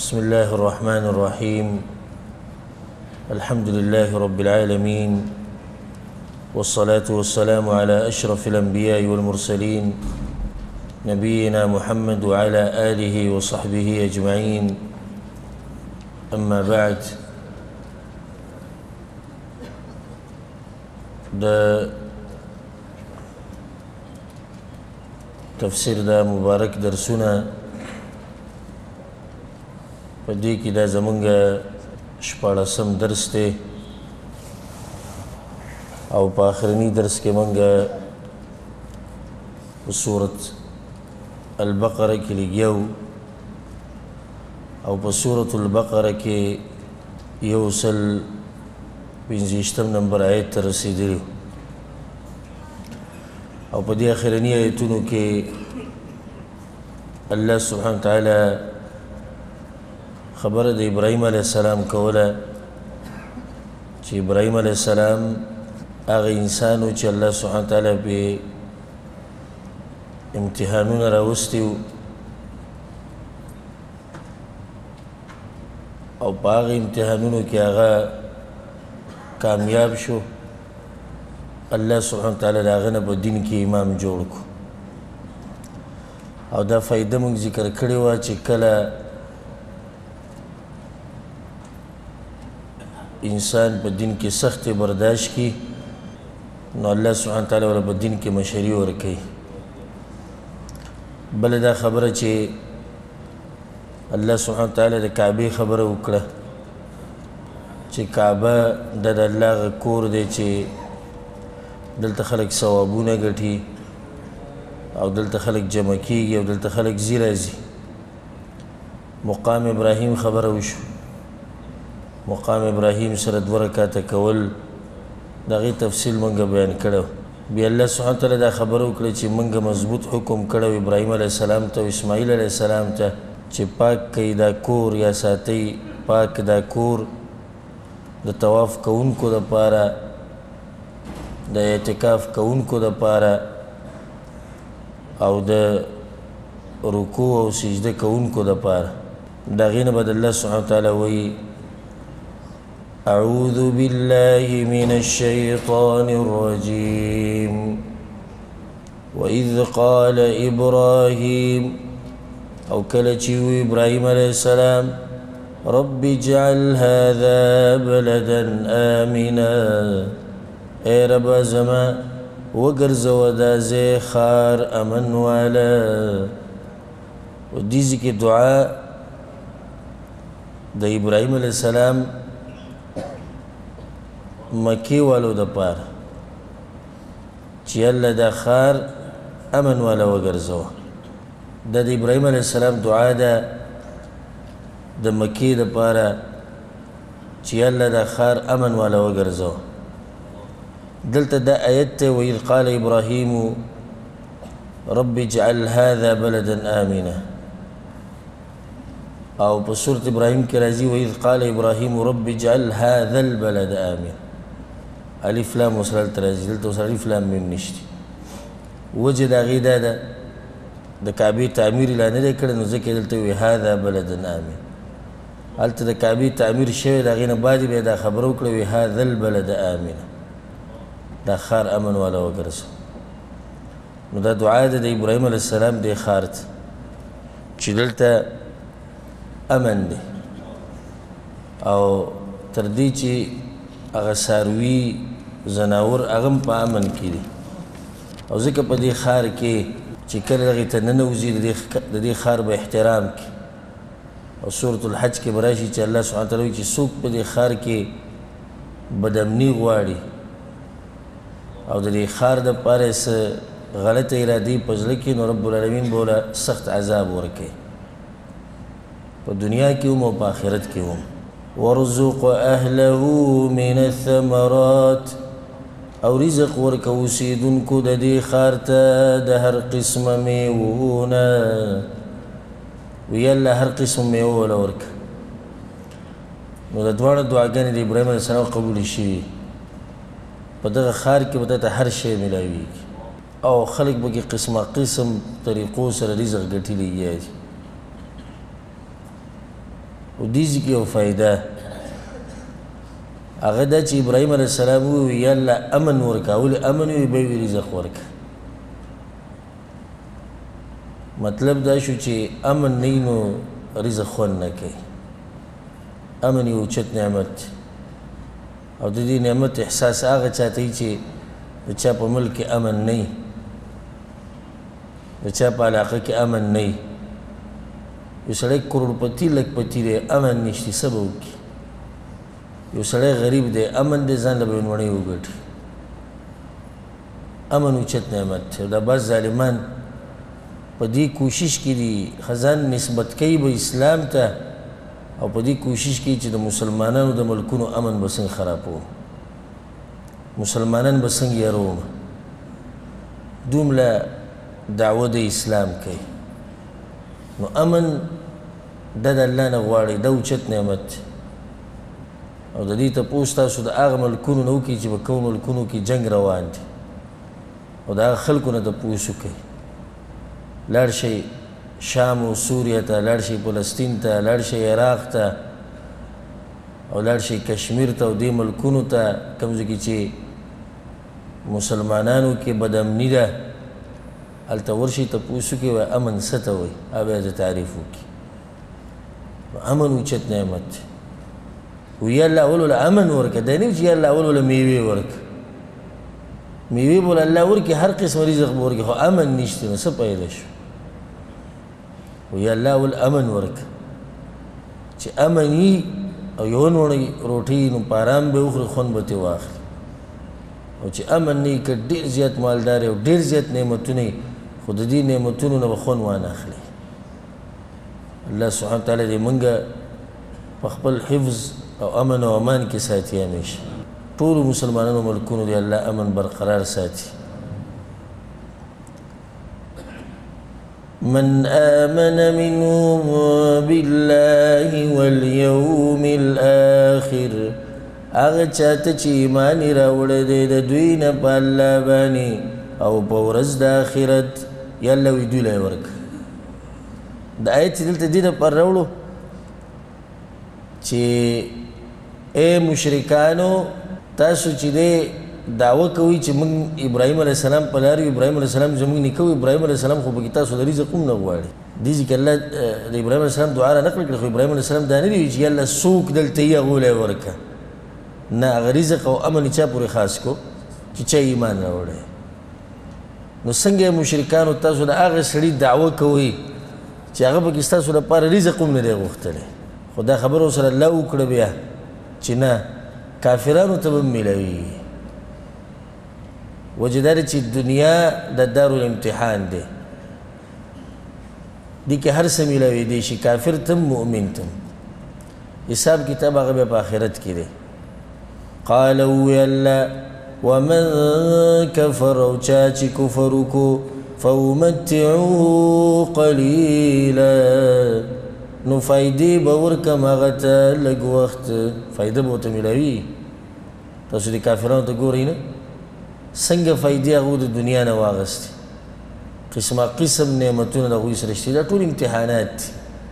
بسم الله الرحمن الرحيم الحمد لله رب العالمين والصلاة والسلام على أشرف الأنبياء والمرسلين نبينا محمد وعلى آله وصحبه أجمعين أما بعد تفسير دا مبارك درسنا پدې کې دا زمونږ شپاړسم درس دی او په آخرني درس کې مونږ په سورة البقره کې لګیو او په سورة البقره کې 125 نمبر آیت ته رسېدلي او په دې آخرني آیتونو کې الله سبحانه وتعالی خبر د ابراهیم علیه السلام کوله چې ابراهیم علیه السلام هغه انسان و چې الله سبحانه وتعالی پې امتحانونه راوستي وو او په هغه امتحانونو کې هغه کامیاب شو الله سبحانه وتعالی د هغه نه په دین کې امام جوړ کړو او دا فایده موږ ذکر کړې وه چې کله انسان په دین کې سخت برداشت کی نو الله سبحانه تعالی ول په دین کې مشري ورکوي بل دا خبره چې الله سبحانه تعالی د کعبه خبره وکړه چې کعبه د الله کور دی چې دلته خلک ثوابونه ګټي او دلته خلک جمع کیږي او دلته خلک ځي راځي مقام ابراهیم خبره وشو مقام ابراهیم سره 2 رکعاته کول دغه تفصیل مونږ بیان کړو بیا الله سبحانه تعالی دا خبره وکړه چې مونږ مضبوط حکم کړو ابراهیم علیه السلام ته او اسماعیل علیه السلام ته چې پاک کړئ دا کور یا ساتئ پاک دا کور د طواف کوونکو دپاره د اعتکاف کوونکو دپاره او د رکوع او سجده کوونکو دپاره د هغې نه به د الله سبحانه تعالی وایي أعوذ بالله من الشيطان الرجيم وإذ قال إبراهيم أو كلتشيو إبراهيم عليه السلام رب اجعل هذا بلدا آمنا اے رب زما وگرز ودا زي خار أمن والا وديزي کی دعا دا إبراهيم عليه السلام مکی والو د پاره چې الله دا خار امن والا وګرځوه د ابراهیم علیه السلام دعا ده د مکی د پاره چې الله دا خار امن والا وګرځوه دلته دا آیت ته وإذ قال إبراهيم رب اجعل هذا بلدا آمنا او په سورة ابراهیم کې راځي وإذ قال إبراهيم رب اجعل هذا البلد آمنا الف لام وصل ترازی دلته اوس الف لام میم نشته وجه د هغې دا ده د کعبې تعمیر یې لا نه دی کړی نو ځکه یې دلته وایي هذا بلدن آمن هلته د کعبې تعمیر شوی د هغې نه بعد بیا دا خبره وکړه وایي هذا البلد آمنه دا ښار امن والا وګرځو نو دا دعا ده د ابراهیم علیه السلام دې ښار ته چې دلته امن دی او تر دې چې هغه څاروي زناور هغه هم په امن کې دي او ځکه په دې ښار کې چې کله هغې ته ننوځي د دې ښار به احترام کړي او سورة الحج کې به راشي چې الله سبحانه تعالی وایي چې څوک په دې ښار کې بدامني غواړي او د دې ښار دپاره یې څه غلطه ارادې په زړه کې نو رب العالمین به ورله سخت عذاب ورکوي په دنیا کې هم او په آخرت کې هم وارزق أهله من الثمرات او رزق ورک اوسیدونکو د دې ښار ته د هر قسمه میوونه وی الله هر قسم میوه وله ورکه نو د دواړه دعاګانې د ابراهیم علیه السلام قبولې شوي په دغه ښار کې به درته هر شی میلاویږي او خلک به کې قسمه قسم طریقو سره رزق ګټلي دي او دې ځای کې یو فایده هغه دا چې ابراهیم علیه السلام وویل یا الله امن ورکړه ولې امن وي به وي رزق ورکړه مطلب دا شو چې امن نه وي نو رزق خوند نه کوي امن یو اوچت نعمت او د دې نعمت احساس هغه چاته وي چې د چا په ملک کې امن نه وي د چا په علاقه کې امن نه وي یو سړی کروڑپتی لکپتی دی امن نشتی څه به وکړي یو سړی غریب دی امن دی ځان له به ونوڼۍ وګټي امن اوچت نعمت دی دا بعض ظالمان په دې کوشش کې دي ځان نسبت کوي به اسلام ته او په دې کوشش کوي چې د مسلمانانو د ملکونو امن به څنګه خرابوم مسلمانان به څنګه یاروم دومره دعوه د اسلام کوي نو امن دا د الله نه غواړي دا اوچت نعمت او د دې تپوس تاسو د هغه ملکونو نه وکړئ چې په کومو ملکونو کې جنګ روان دي او د هغه خلکو نه تپوس وکړئ لاړ شئ شام و سوریه ته لاړ شئ فلسطین ته لاړ شئ عراق ته او لاړ شئ کشمیر ته او دې ملکونو ته کوم ځای کې چې مسلمانانو کې بدامني ده هلته ورشئ تپوس وکړئ وایي امن څه ته وایي هغه بیا د تعریف وکړي امن اوچت نعمت دی وی الله اول ولا امن ورکه دا نه چې الله اول ولا میوه ورکه میوه بوله الله ورکه هر قسم رزق ورکه خو امن نشته نو څه پیدا شو وی الله اول امن ورکه چې امني او یو نوړی روټي نو پارام به وخوري خون به ته واخلي او چې امن نه کې ډیر زیات مالدار او ډیر زیات نعمتونه خو د دې نعمتونو نه به خون وانه اخلي الله سبحانه وتعالی دې مونږ په خپل حفظ او امن او امان کې ساتي همیشه ټول مسلمانانو ملکونو دی الله امن برقرار ساتي من آمن منهم بالله واليوم الآخر هغه چاته چې ایمان یې راوړی دی د دوی نه په الله باندې او په ورځ د آخرت یا الله وی دوی له یې ورکړه د آیت چې دلته دې دپاره راوړو چې اے مشرکانو تاسو چې دی دعوه کوي چې موږ ابراهیم علیه السلام په لار یو ابراهیم علیه السلام زموږ نیکه و ابراهیم علیه السلام خو پکې تاسو د رزق هم نه غواړي دې ځکه الله د ابراهیم علیه السلام دعا رانقل کړه خو ابراهیم علیه السلام دا نه دي ویلي چې الله څوک دلته یې هغو له یې ورکړه نه هغه رزق او امن چا پورې خاص کو چې چا ایمان راوړی نو څنګه مشرکانو تاسو د هغه سړي دعوه کوئ چې هغه پکې ستاسو لپاره رزق هم نه دی غوښتلی خو دا خبره ورسره الله وکړه بیا چې نه کافرانو ته به میلوي وجه دا چې دنیا د دارالامتحان دی دې کې هر څه میلوي دی شي کافر تم مؤمن تم حساب کتاب هغه بیا په آخرت کې دی قال وی الله ومن كفر او چا چې کفر وکړو فأمتعوه قليلا نو فایدې به ورکم هغه ته لږ وخت فایده به ورته میلاوي تاسو دې کافرانو ته ګورئ نه څنګه فایدې هغو د دنیا نه واغستې قسمه قسم نعمتونه د هغوی سره شته دا ټول امتحانات دي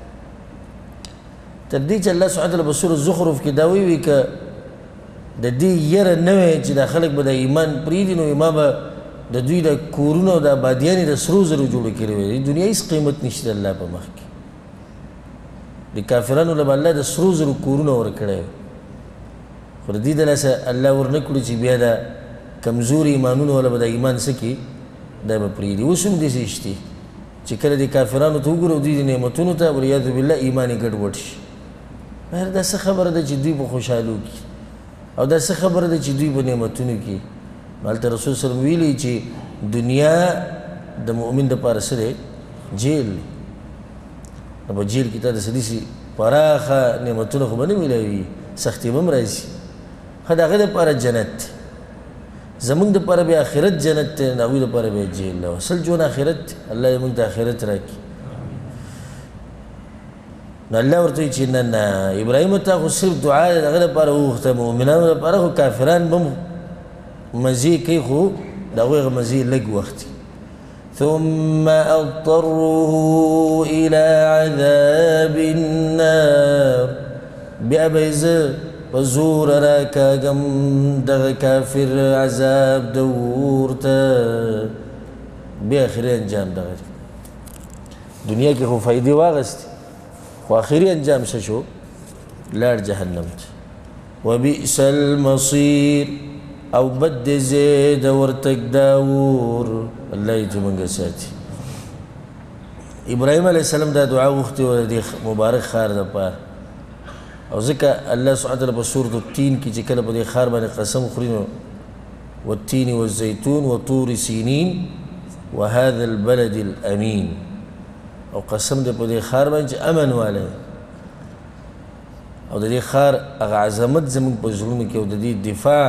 تر دې چې الله سبحانه وتعالی په سورة زخرف کې دا ویلي که د دې یره نه وی چې دا خلک به د ایمان پرېږدي نو ما به د دوی د کورونو او د آبادیانې د سرو زرو جوړې کړې وې د دنیا هېڅ قیمت نشته د الله په مخ کې د کافرانو له به الله د سرو زرو کورونه ورکړی وي خو د دې د لاسه الله ورنه کړو چې بیا د کمزوري ایمانونو والا به د ایمان څه کړي دا به پرېږدي اوس هم داسې شتې چې کله د کافرانو ته وګورو دوی د نعمتونو ته والعیاذ بالله ایمان یې ګډوډ شي بهر دا څه خبره ده چې دوی به خوشحالو کړي او دا څه خبره ده چې دوی په نعمتونو کې هلته رسول صلی الله علیه وسلم ویلي چې دنیا د مؤمن دپاره څه دی جیل دی نو په جیل کې تا د څه داسې پراخه نعمتونه خو به نه میلاوي سختي به هم راځي ښه د هغه دپاره جنت دی زمونږ دپاره بیا آخرت جنت دی د هغوی دپاره بیا جیل دی اصل ژوند آخرت دی الله دې موږ ته آخرت راکړي نو الله ورته وایي چې نه نه ابراهیم ته خو صرف دعا د هغه دپاره وغوښته مؤمنانو دپاره خو کافران به هم مزې کوي خو د هغوی هغه مزې لږ وخت ثم اضطره الى عذاب النار بیا به زه په زور راکاږم دغه کافر عذاب د اور ته بیا اخري انجام دغه دنیا کې خو فایدې واغستې خو اخري انجام څه شو لاړ جهنم ته وبئس المصير او بد ځای د ورتګ دا اور الله یې زموږ ساتي ابراهیم علیه السلام دا دعا غوښتې وه د دې مبارک ښار دپاره او ځکه الله سبحانه وتعالی په سورة التین کې چې کله په دې ښار باندې قسم خوري نو والتین والزیتون وطور سینین وهذا البلد الامین او قسم دې په دې ښار باندې چې امن والی او د دې ښار هغه عظمت زموږ په زړونو کې او د دې دفاع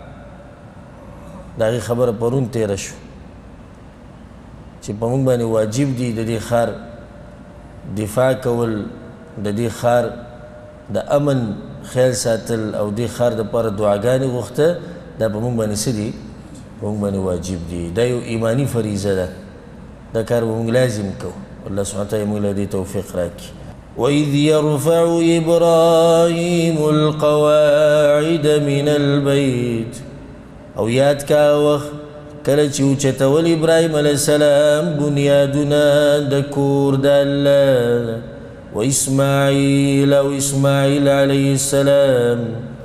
د هغې خبره پرون تېره شو چې په موږ باندې واجب دي د دې ښار دفاع کول د دې ښار د امن خیال ساتل او دې ښار دپاره دعاګانې غوښته دا په موږ باندې څه دي په موږ باندې واجب دي دا یو ایماني فریضه ده دا کار به موږ لازم کوو الله سبحانه وتعالی موږ له دې توفیق راکړي وإذ يرفع إبراهيم القواعد من البيت او یاد کا وخت کله چې اوچتول ابراهیم علیه السلام بنیادونه د کور د الله وإسماعيل او اسماعیل علیه السلام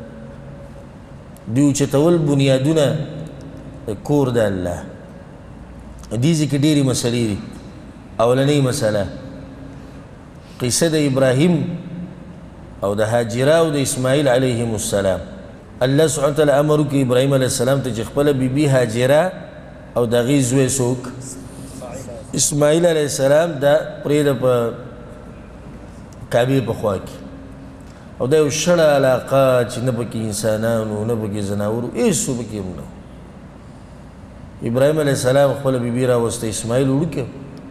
دوی اوچتول بنیادونه د کور د الله دې ځکه ډېرې مسلې دي اولنۍ مسله قصه د ابراهیم او د هاجره او د اسماعیل علیهم السلام الله سبحانه وتعالی امر وکړي ابراهیم علیه السلام ته چې خپله بیبي هاجره او د هغې زوی څوک اسماعیل علیه السلام دا پرېږده په کعبې په خوا کې او دا یو شړه علاقه چې نه پکې انسانانو نه پکې زناورو هېڅ څه پکې هم نه ابراهیم علیه السلام خپله بیبي راوسته اسماعیل وړوکی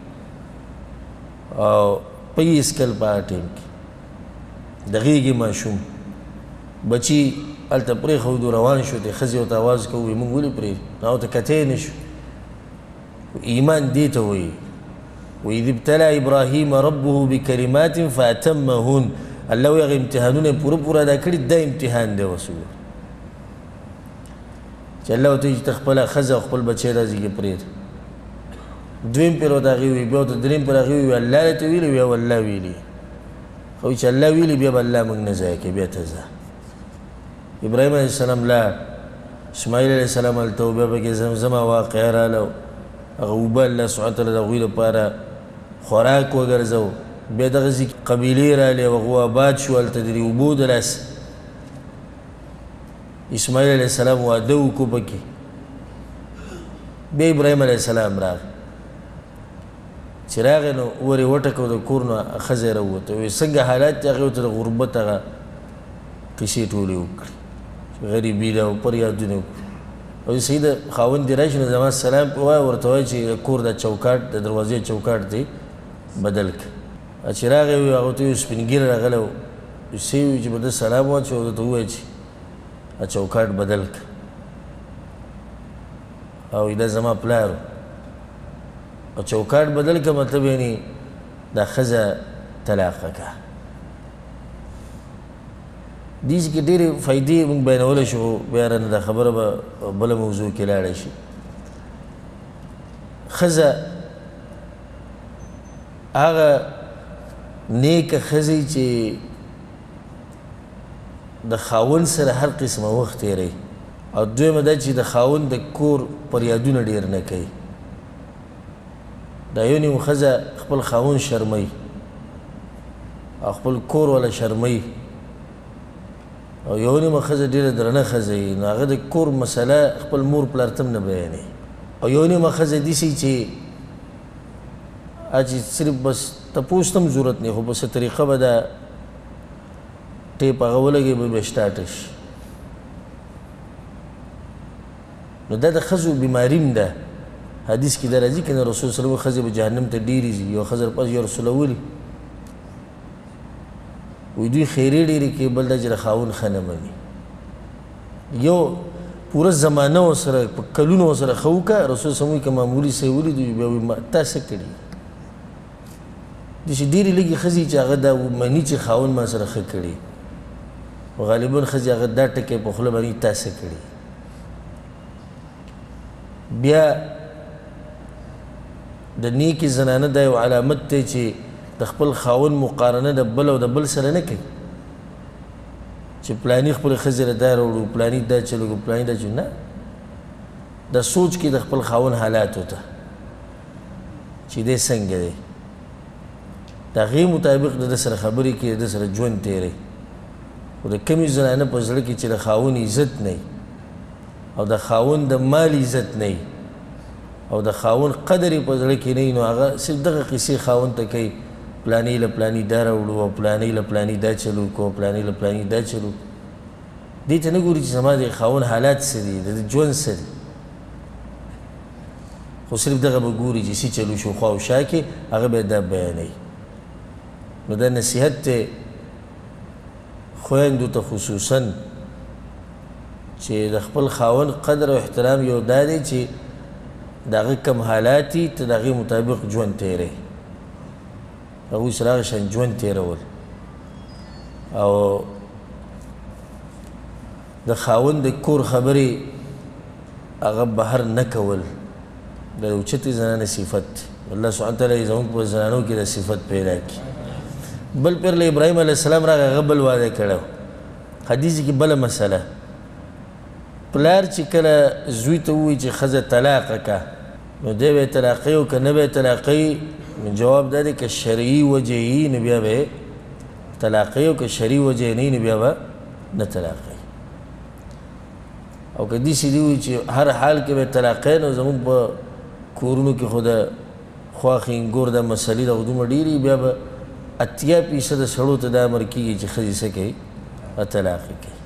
او 25 کل په هغه ټیم کې د غېږې ماشوم بچي هلته پرېښودو روان شو د ښځې ورته اواز کوو وایي موږ ولې پرېږدو هغه ورته کتی نه شو ایمان دې ته وایي وإذ ابتلى إبراهيم ربه بكلمات فأتمهن الله وایي هغه امتحانونه پوره پوره ادا کړي دا امتحان دی اوس وګوره چې الله ورته وایي چې ته خپله ښځه او خپل بچی راځي پرېږده دویم پیر ورته هغې وایي بیا ورته درېیم پیر هغې وایي الله راته ویلي بیا والله ویلي خو چې الله ویلي بیا به الله موږ نه ضایع کوي بیا ته ځه ابراهیم علیه السلام لاړ اسماعیل علیه السلام هلته و بیا پکې زمزمه واقعه راله هغه اوبه الله سبحانه وتعالی د هغوی لپاره خوراک وګرځو بیا دغسې قبیلې رالې او هغو آباد شو هلته د دې اوبو د لاسه اسماعیل علیه السلام واده وکړو پکې بیا ابراهیم علیه السلام راغی چې راغی نو ور یې وټکو د کور نه ښځه یې راووته وایي څنګه حالات چې هغې ورته د غربت هغه قصې ټولې وکړي غریبي ده او پریادونه وکړي او صحیح ده خاوند دې راشي نو زما سلام ووایه ورته وایه چې کور د چوکاټ د دروازې چوکاټ دی بدل کړه چې راغی وایي هغه ته وایي سپین ږیری راغلی و څه یې وایي چې به ده سلام واچوي او درته ووایه چې چوکاټ بدل کړه او دا زما پلار او چوکاټ بدل کړه مطلب یعنې دا ښځه طلاقه کړه دې کې ډېرې فایدې موږ بیانولی شو بیا رانه دا خبره به بله موضوع کې لاړی شي ښځه هغه نیکه ښځې چې د خاوند سره هر قسمه وخت تېروي او دویمه دا چې د خاوند د کور پریادونه ډېر نه کوي دا یو نیم ښځه خپل خاوند شرموي او خپل کور والا شرموي او یو نیمه ښځه ډېره درنه ښځه وي نو هغه د کور مسله خپل مور پلار ته هم نه بیانوي او یو نیمه ښځه داسې چې صرف بس تپوس ته هم ضرورت نه خو په څه طریقه به دا ټیپ هغه ولګوي به بیا سټارټ شي نو دا د ښځو بیماري هم ده حدیث کې دا راځي که نه رسول صلی الله علیه وسلم ښځې به جهنم ته ډېرې ځي یو ښځه پس یا رسوله ولي وی دوی خیرې ډېرې کوي بل دا چې د خاوند ښه نه مني یو پوره زمانه ورسره په کلونو ورسره ښه وکړه رسول صلی الله علیه وسلم وایي که معمولي څه یې ولیدو بیا وایي تا څه کړي داسې ډېرې لږې ښځې چې هغه دا مني چې خاوند ما سره ښه کړي غالبا ښځې هغه دا ټکی په خوله باندې تا څه کړي بیا د نیکې زنانه دا یو علامت دی چې د خپل خاوند مقارنه د بل او د بل سره نه کوي چې پلاني خپل ښځې له دا راوړو پلاني دا چلو پلاني دا چلو نه دا سوچ کې د خپل خاوند حالاتو ته چې دی څنګه دی د هغې مطابق د ده سره خبرې کوي د ده سره ژوند تېروي خو د کمې زنانه په زړه کې چې د خاوند عزت نه او د خاوند د مال عزت نه او د خاوند قدر یې په زړه کې نه نو هغه صرف دغه قصې خاوند ته کوي پلاني له پلاني دا راوړو او پلاني له پلاني دا چلو کو پلاني له پلاني دا چلو دې ته نه ګوري چې زما د خاوند حالات څه دي د ژوند څه دي خو صرف دغه به ګوري چې څه چلو شو خوا او شا کې هغه به دا بیانوي نو دا نصیحت دی خویندو ته خصوصا چې د خپل خاوند قدر او احترام یو دا دی چې د هغه کم حالات دي ته د هغې مطابق ژوند تېروي هغوی سره هغه شان ژوند تېرول او د خاوند د کور خبرې هغه بهر نه کول د اوچتې زنانه صفت دی الله سبحانه تعالی زموږ په زنانو کې د صفت پیدا کړي بل پیر له ابراهیم علیه السلام راغی هغه بل واده کړی حدیث کې بله مسله پلار چې کله زوی ته ووایي چې ښځه طلاقه که نو دی به یې طلاقوي او که نه به یې طلاقوي جواب دا دی که شرعي وجه یي نو بیا به یې طلاقوي او که شرعي وجه یې نه وي نو بیا به نه طلاقوي او که داسې دي وایي چې هر حال کې به یې طلاقوي نو زموږ په کورونو کې خو د خواښې انګور دا مسلې د دومره ډېرې بیا به 80% سړو ته دا امر کېږي چې ښځې څه کوي طلاق یې کوي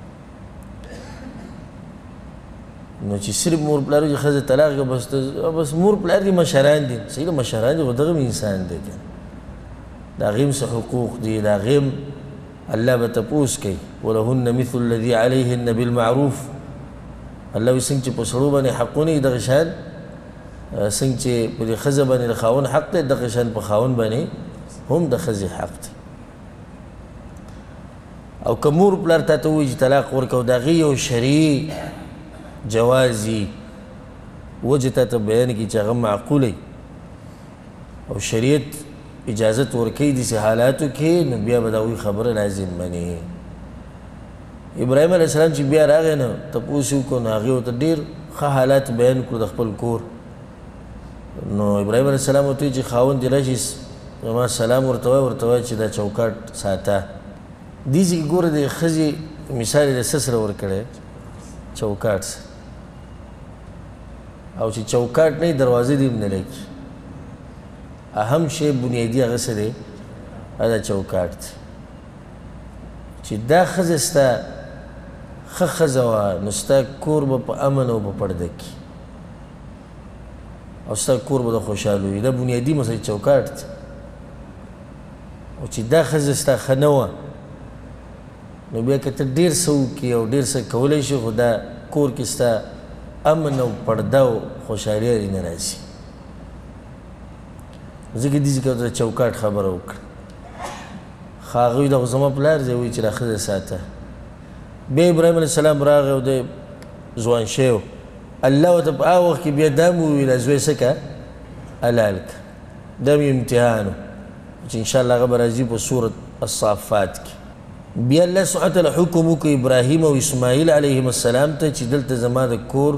نو چې صرف مور پلار چې ښځه طلاق کړه بس مور پلار دي مشران دي صحیح ده مشران دي خو دغه هم انسان دی که د هغې هم څه حقوق دي د هغې هم الله به تپوس کوي ولهن مثل الذي علیهن بالمعروف الله وایي څنګه چې په سړو باندې حقونه دي دغه شان څنګه چې په دې ښځه باندې د خاوند حق دی دغه شان په خاوند باندې هم د ښځې حق دی او که مور پلار تا ته ووایي چې طلاق ورکوه د هغې یو شرعي جوازي وجه تا ته بیان کړي چې هغه معقوله او شریعت اجازت ورکوي داسې حالاتو کې نو بیا به د هغوی خبره لازم مني ابراهیم علیه السلام چې بیا راغی نو تپوس یې وکړو نو هغې ورته ډېر ښه حالات بیان کړو د خپل کور نو ابراهیم علیه السلام ورته وایي چې خاوند دې راشي زما سلام ورته وایه چې دا چوکاټ ساته دې ځای کې ګوره د ښځې مثال یې د څه سره ورکړی چوکاټ سره او چې چوکاټ نه دروازه دې هم نه لګي اهم شی بنیادي هغه څه دی هغه چوکاټ دی چې دا ښځه ستا ښه ښځه وه نو ستا کور به په امن او په پرده کې او ستا کور به د خوشحاله وي دا بنیادي مسله چوکاټ دی او چې دا ښځه ستا ښه نه وه نو بیا که ته ډېر څه وکړې او ډېر څه کولی شي خو دا کور کې ستا امن او پرده او خوشحالي هرې نه راځي ځکه دې ځای کې ورته چوکاټ خبره وکړه خو هغه وایي دا خو زما پلار دی وایي چې دا ښځه ساته بیا ابراهیم علیه السلام راغی او دی ځوان شوی و الله ورته په هغه وخت کې بیا دا مو وویله زوی څه که حلال که دا مې امتحان و چې انشاءالله هغه به راځي په سورت الصافات کې بیا الله سبحانه تعالی حکم وکړ ابراهیم او اسماعیل علیهم السلام ته چې دلته زما د کور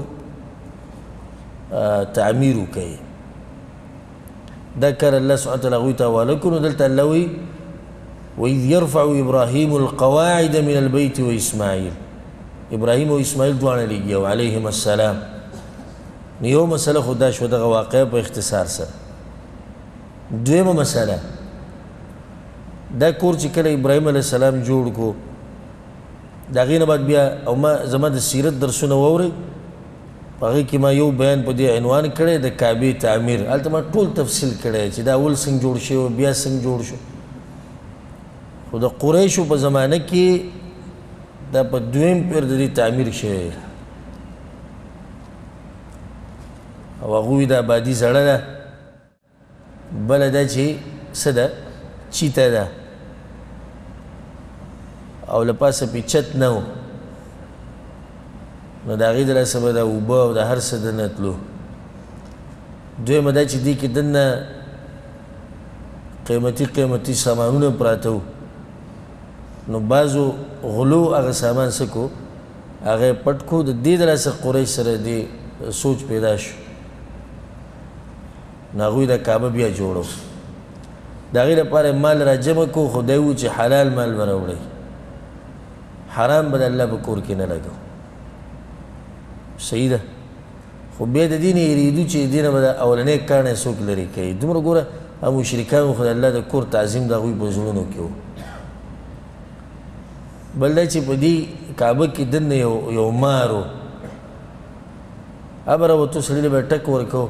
تعمیر وکړئ دا کار الله سبحانه تعالی هغوی ته حواله کړو دلته الله وایي وإذ يرفع إبراهيم القواعد من البيت وإسماعيل إبراهيم وإسماعيل دواړه لګي او علیهم السلام یو مسله خو دا شوه دغه واقعه په اختصار سره دویمه مسله دا کور چې کله ابراهیم علیه السلام جوړ کو د هغې نه بعد بیا او ما زما د سیرت درسونه واورئ په هغې کې ما یو بیان په دې عنوان کړی د کعبې تعمیر هلته ما ټول تفصیل کړی چې دا اول څنګه جوړ شوی بیا څنګه جوړ شو خو د قریشو په زمانه کې دا په دویم پیر د دې تعمیر شوی او هغوی د آبادي زړه ده، بله دا چې څه ده چیته ده او له پاسه پې چت نه و، نو د هغې د لاسه به د اوبه او د هر څه دننه تلو. دویمه دا چې دې کې دننه قیمتي سامانونه پراته وو، نو بعضو غلو هغه سامان څه کو هغه یې پټ کو. د دې د لاسه قریش سره دې سوچ پیدا شو، نو هغوی د کعبه بیا جوړو. د هغې لپاره مال را جمع کو، خو دی و چې حلال مال به راوړئ، حرام به د الله په کور کې نه لګو. صحیح ده، خو بیا د دې نه یېرېدو چې دې نه به د اولنۍ کاڼی څوک لرې کوي. دومره ګوره هغه مشرکان خو د الله د کور تعظیم د هغوی په زړونو کې و. بل دا چې په دې کعبه کې دننه یو مار و، هغه به راوتو سړي له به ټک ورکو،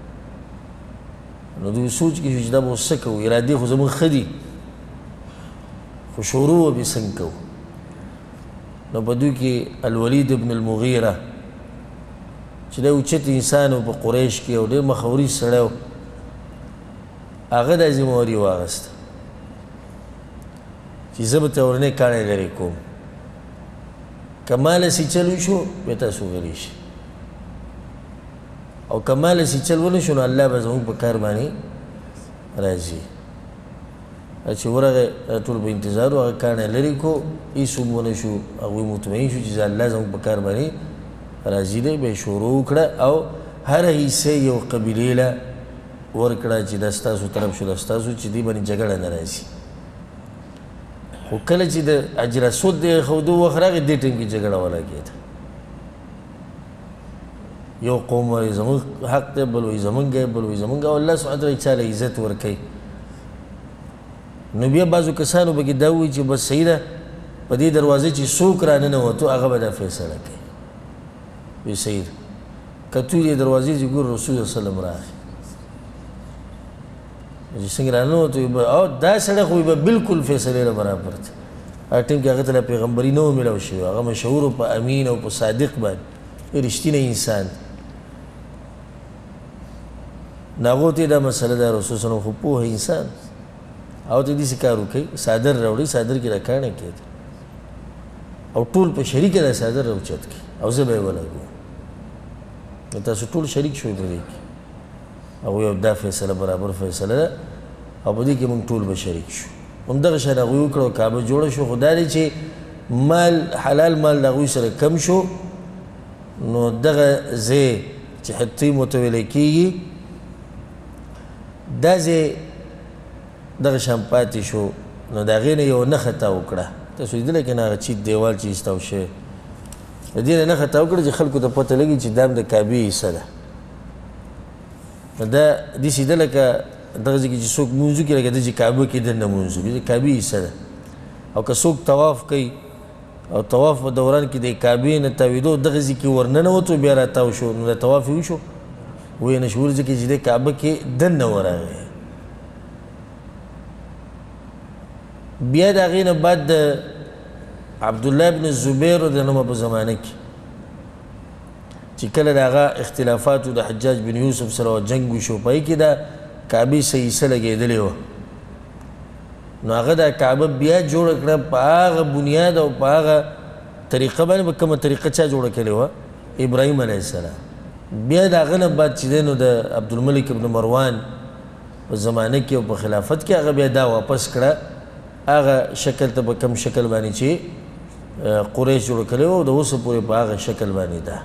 نو دوی سوچ کې شو چې دا به اوس څه کوو، ارادې خو زموږ ښه دي خو شروع به څنګه کوو. نو په دوی کې الولید ابن المغیره چې دی اوچت انسان و په قریش کې او ډېر مخوري سړی و، هغه دا ذمهواري واخیسته چې زه به ته اورنۍ کاڼی لرې کوم، که ماله سیچل وشو بیا تاسو غلی شئ، او که ماله سیچل ونه شو نو الله به زموږ په کار باندې راځي. چې ورغی ټول به انتظار و، هغه کاڼی لرې کو، هېڅ هم ونه شو، هغوی مطمئن شو چې الله زموږ په کار باندې راځي دی. به یې شروع وکړه او هره حصه یو قبیلې له ورکړه چې دا ستاسو طرف شو، دا ستاسو، چې دې باندې جګړه نه راځي. خو کله چې د حجر اسود د ایښودو وخت راغی، دې ټیم کې جګړه ولګېده. یو قوم وایي زموږ حق دی، بل وایي زموږ دی، بل وایي زموږ، او الله سبحانه وتعالی چا له عزت ورکوي. نو بیا بعضو کسانو پکې دا وایي چې بس صحیح ده، په دې دروازې چې څوک را ننوتو هغه به دا فیصله کوي. وایي صحیح ده، کتو دې دروازې چې ګور رسول الله صلی الله علیه وسلم راغی، چې څنګه را ننوتو او دا سړی خو به بلکل فیصلې له برابر دی. هغه ټیم کې هغه ته پیغمبري نه و میلاو شوې، هغه مشهور په امین او په صادق باندې رښتینی انسان. نو هغو ته یې دا مسله ده، رسول صلی الله علیه وسلم خو پوهه انسان، او ته داسې کار وکوئ څادر راوړئ، څادر کې را کاڼی کېده او ټول په شریکه دا څادر راوچت کړي او زه به یې ولګوم، نو تاسو ټول شریک شوئ په دې کې. هغوی او دا فیصله برابر فیصله ده او په دې کې موږ ټول به شریک شو. همدغه شان هغوی وکړه او کعبه جوړه شو. خو دا دی چې مال حلال مال د هغوی سره کم شو، نو دغه ځای چې حطیم ورته ویلی کېږي، دا ځای دغه شان پاتې شو. نو د هغې نه یو نښه تاو کړه، تاسو لیدلی که نه هغه چیت دیوال چې ایستاو شوی، د دې نه نښه تاو کړه چې خلکو ته پته لګي چې دا هم د کعبې حصه ده. دا داسې ده لکه دغه ځای کې چې څوک لمونځ وکړي، لکه ده چې کعبه کې دننه لمونځ وکړي، د کعبې حصه ده. او که څوک طواف کوي او طواف په دوران کې د کعبې نه تاوېدو دغه ځای کې ورننوتو بیا راتاو شو، نو د طواف یې وشو ویې نه شو، ځکه چې د کعبه کې دننه ورغی. بیا د هغې نه بعد د عبدالله بن الزبیر رضی الله عنه په زمانه کې چې کله د هغه اختلافاتو د حجاج بن یوسف سره جنګ وشو، په هغې کې د کعبې څه حصه لګېدلې وه، نو هغه دا کعبه بیا جوړه کړه په هغه بنیاد او په هغه طریقه باندې. په کومه طریقه چا جوړه کړې وه؟ ابراهیم علیه السلام. بیا د هغه نه بعد چې دی نو د عبدالملک ابن مروان په زمانه کې او په خلافت کې هغه بیا دا واپس کړه هغه شکل ته، په کم شکل باندې چې قریش جوړه کړې وه، او د اوسه پورې په هغه شکل باندې ده.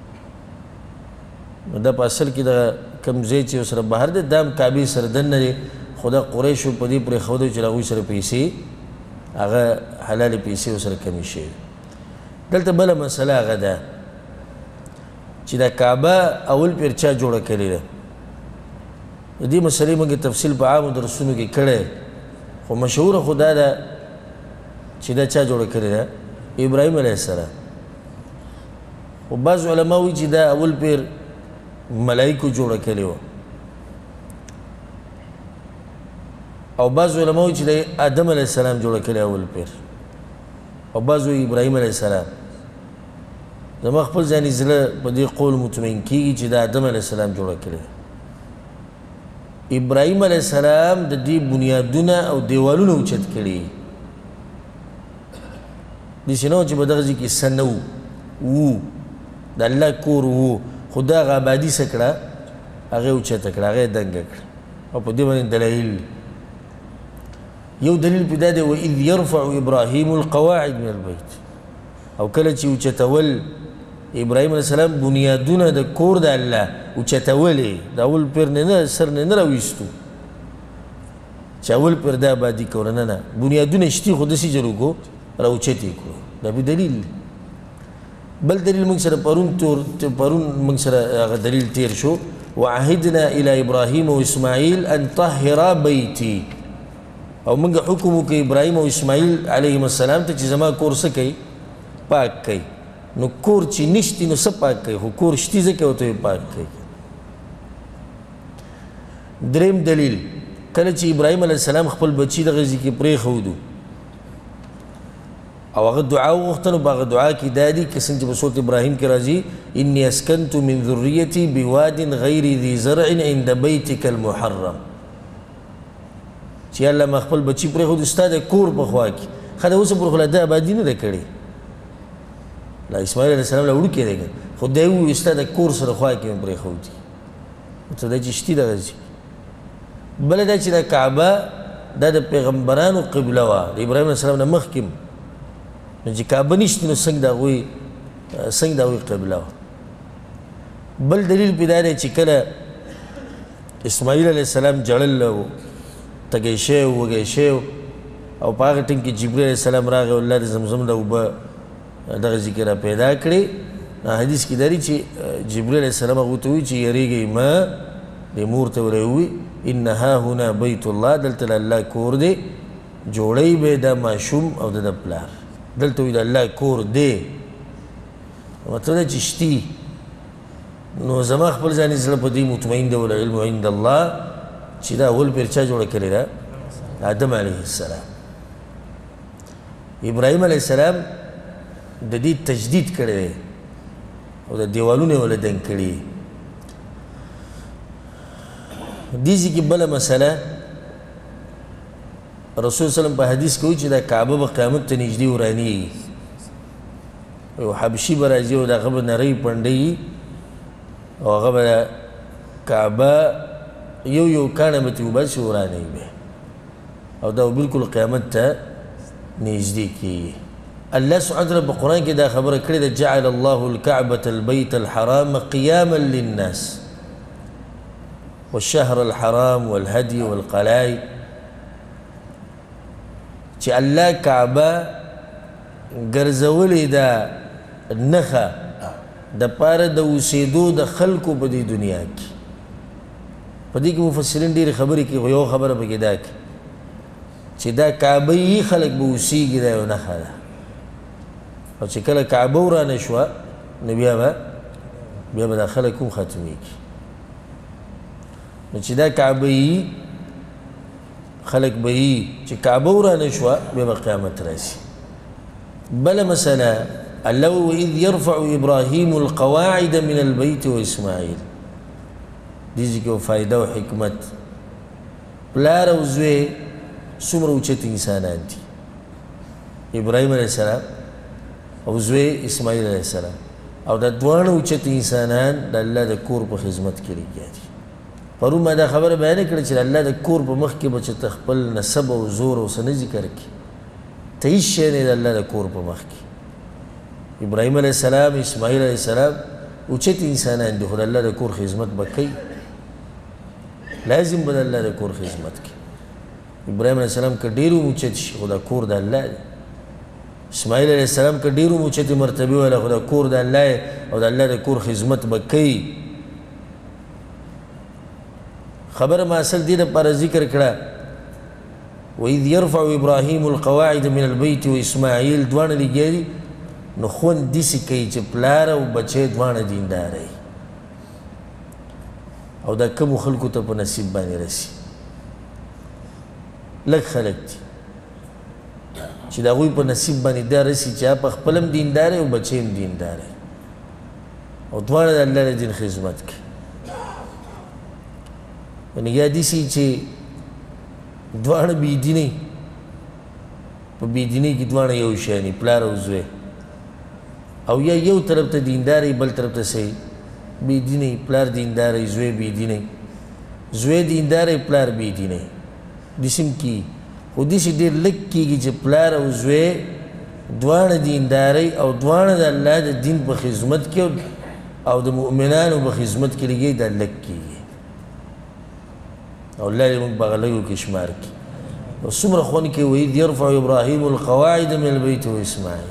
نو دا په اصل کې د کم ځای چې ورسره بهر دی، دا هم کعبې سره دننه دی، خو دا قریشو په دې پرېښودی چې د هغوی سره پیسې، هغه حلالې پیسې ورسره کمې شوې. دلته بله مسله هغه ده چې دا کعبه اول پیر چا جوړه کړې ده. د دې مسلې موږ تفصیل په عامو درسونو کې کړی، خو مشهوره خو دا ده چې دا چا جوړه کړې ده؟ ابراهیم علیه السلام. خو بعض علما وایي چې دا اول پیر ملایکو جوړه کړې وه، او بعض علما وایي چې د آدم علیه السلام جوړه کړې اول پیر، او بعض وایي ابراهیم علیه السلام. زما خپل ځاني زړه په دې قول مطمئن کېږي چې د آدم علیه السلام جوړه کړې ابراهیم علیه السلام د دې بنیادونه او دیوالونه اوچت کړي داسې نه و چې په دغه ځای کې څه نه وو د الله کور وو خو دا هغه ابادي څه کړه هغه اوچته کړه هغه یې دنګه کړه او په دې باندې دلایل یو دلیل په دا دی واذ یرفع ابراهیم القواعد من البیت او کله چې اوچتول ابراهیم علیه السلام بنیادونه د کور د الله اوچتولې د اول پیر نه سر نه راویستو چې اول پیر دا آبادي کوله نه بنیادونه شتي خو داسې جوړ کړو راوچتې کړو دا به دلیل بل دلیل موږ سره پرون موږ سره هغه دلیل تیر شو وعهدنا الى ابراهیم و اسماعیل ان طهرا بیتی او موږ حکم وکړو ابراهیم او اسماعیل علیهم السلام ته چې زما کور څه کوي پاک کوي نو کور چې نشتی نو څه پاک کوي خو کور شتي ځکه ورته پاک کوي دریم دلیل کله چې ابراهیم علیه السلام خپل بچي دغه ځای کې پرېښودو او هغه دعا وغوښته نو په هغه دعا کې دا دي که څنګه چې په سورت ابراهیم کې راځي اني اسکنت من ذریتي بواد غیر ذي زرع عند بیتک المحرم چې الله ما خپل بچي پرېښودو ستا د کور په خوا کې ښه د اوسه پر خو لا ده آبادي نه ده کړې لا اسماعیل علیه السلام لا وړوکی دی خو دی ووایي ستا د کور سره خوا کې مې پرېښودي مطلب دا چې شتي دغه ځي بله دا چې دا کعبه دا د پیغمبرانو قبله وه د ابراهیم علیه السلام نه مخکې نو چې کعبه نشته نو څنګه د هغوی قبله وه بل دلیل پې دا دی چې کله اسماعیل علیه السلام جړل تږی شوی وږی شوی او په هغه ټیم کې جبریل علیه السلام راغی او الله د زمزم د اوبه دغه ذکر را پیدا کړې حدیث کې دا دی چې جبریل علیه السلام هغوی ته ووایي چې یریږئ مه دې مور ته ورته ووایي ان ها هنا بیت الله دلته د الله کور دی جوړی به دا ماشوم او د پلار دلته وایي د الله کور دی مطلب دا چې شتي نو زما خپل ځاني زړه په دې مطمئن دی والعلم عند الله چې دا اول پیر چا جوړه کړې ده آدم علیه السلام ابراهیم علیه السلام د دې تجدید کړی دی او د دیوالونه یې وله دنګ کړي دې ځای کې بله مسله رسول صلی په حدیث کې وایي چې دا کعبه به قیامت ته نږدې ورانیږي یو حبشي به راځي او د هغه به نرۍ پنډۍ او هغه به کعبه یو کاڼه به ترې وباسي ورانوي به او دا بالکل قیامت ته نږدې کېږي الله سبحانه وتعالی په قرآن کې دا خبره کړې ده جعل الله الكعبة البيت الحرام قياما للناس والشهر الحرام والهدي والقلائد چې الله کعبه ګرځولې ده نښه د پاره د اوسېدو د خلکو په دې دنیا کې په دې کې مفسرین ډېرې خبرې کوي خو یو خبره پکې دا کوي چې دا کعبه یې خلک به اوسېږي دا یو نښه ده او چې کله کعبه ورانه شوه نو بیا به دا خلک هم ختمېږي نو چې دا کعبه یې خلک به یې چې کعبه ورانه شوه بیا به قیامت راسي بله مسله الله وإذ يرفع إبراهيم القواعد من البيت وإسماعيل دې کې فائدہ او حکمت پلار او زوی څومره اوچت انسانان دي ابراهیم علیه السلام او زوی اسماعیل علیه السلام او دا دواړه اوچت انسانان د الله د کور په خدمت کې لګیا دي پرون ما دا خبره بیان کړه چې الله د کور په مخ کې به چې خپل نسب او زور او څه نه ذکر کړي ته هېڅ شی نه د الله د کور په مخ کې ابراهیم علیه السلام اسماعیل علیه السلام اوچت انسانان دي خو د الله د کور خدمت به کوي لازم به د الله د کور خدمت کوي ابراهیم علیه السلام که ډېر اوچت شي خو دا کور د الله دی اسماعیل علیه السلام که ډېر اوچتې مرتبې وله خو دا کور د الله او د الله د کور خدمت به کوي خبره ما اصل دې دپاره ذکر کړه وإذ يرفع إبراهيم القواعد من البيت وإسماعیل دواړه لګیا دي نو خوند داسې کوي چې پلار او بچی دواړه دینداره وي او دا کمو خلکو ته په نصیب باندې رسي لږ خلک دي چې د هغوی په نصیب باندې دا رسي چې په خپل هم دینداره او بچی هم دینداره او دواړه د الله د دین خدمت کوي. یعنې یا داسې چې دواړه بېدینۍ په بېدینۍ کې دواړه یو شیان پلار او زوی، او یا یو طرف ته دینداری بل طرف ته صحیح بېدینۍ، پلار دینداری زوی بېدینۍ، زوی دینداری پلار بېدینۍ، داسې هم کېږي. خو داسې ډېر لږ کېږي چې پلار او زوی دواړه دینداری او دواړه د الله د دین په خدمت کې او د مؤمنانو په خدمت کې لګي، دا لږ کېږي. او الله دې موږ په هغه لږو کې شمار کړي. او څومره خوند کوي وإذ يرفع إبراهيم القواعد من البيت وإسماعیل.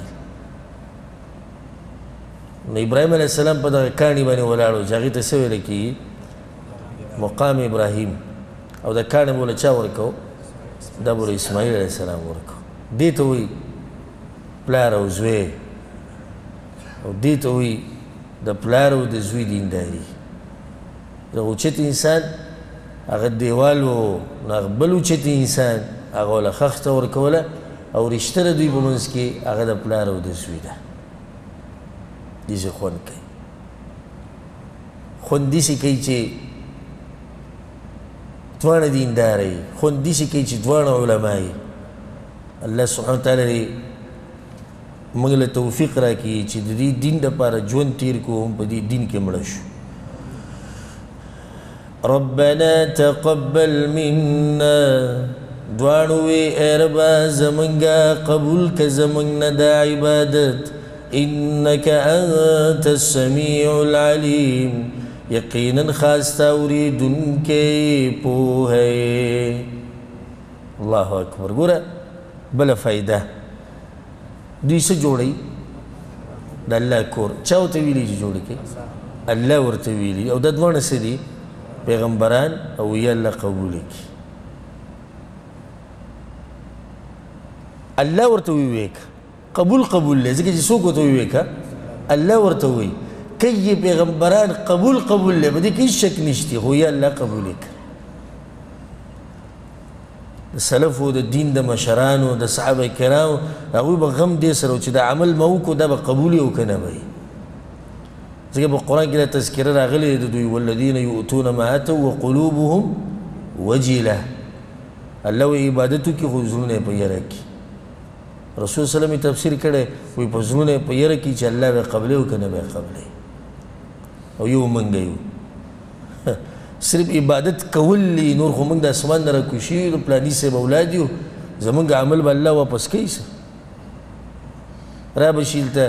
نو ابراهیم علیه السلام په دغه کاڼي باندې ولاړ و چې هغې ته څه ویله کېږي؟ مقام ابراهیم. او دا کاڼی به له چا ورکو؟ دا به اسماعیل علیه السلام ورکو. دې ته وایي پلار او زوی، او دې ته وایي د پلار او د زوی دینداري. د اوچت انسان هغه دیوال و، نو هغه بل اوچت انسان هغه وله خښته ورکوله، او رشته د دوی په منځ کې هغه د پلار او د زوی ده. داسې خوند کوي. خوند داسې کوي چې دواړه دینداره یي، خوند داسې کوي چې دواړه علما یي. الله سبحانه وتعالی دې موږ له توفیق راکړي چې د دې دین دپاره ژوند تېر کړو، هم په دې دین کې مړه شو. ربنا تقبل منا، دواړو وی ای ربه زمونږه قبول که زمونږ نه دا عبادت، انک انت السمیع العلیم، یقینا خاص تا اوریدونکی پوه یې. الله اکبر. ګوره بله فایده، دوی څه جوړوي؟ د الله کور. چا ورته ویلي چې جوړ کړي؟ الله ورته ویلي. او دا دواړه څه دي؟ پیغمبران او یا الله قبول کړي. الله ورته وویل قبول دی، ځکه چې څوک ورته وویل الله ورته وویل که پیغمبران قبول دی، په دې کې هېڅ شک نشته، خو یا الله قبول کړي. د سلفو د دین د مشرانو د صحابه کرامو هغوی به غم دې سره و چې دا عمل به وکړو دا به قبول یې او که نه به یې. ځکه په قرآن کې دا تذکره راغلې د دوی والذین یؤتون ما اتوا وقلوبهم وجله. الله وایي عبادت وکړي خو زړونه یې په یره کړي. رسول صلی الله علیه وسلم تفسیر کړی وایي په زړونه یې په یره کړي چې الله به قبلې او که نه به یې قبلې. او یو منګه یو صرف عبادت کول لی، نور خو موږ د اسمان نه راکوشي یو، د پلاني صاحب اولاد یو، زمونږ عمل به الله واپس کوي. څه را به شي هلته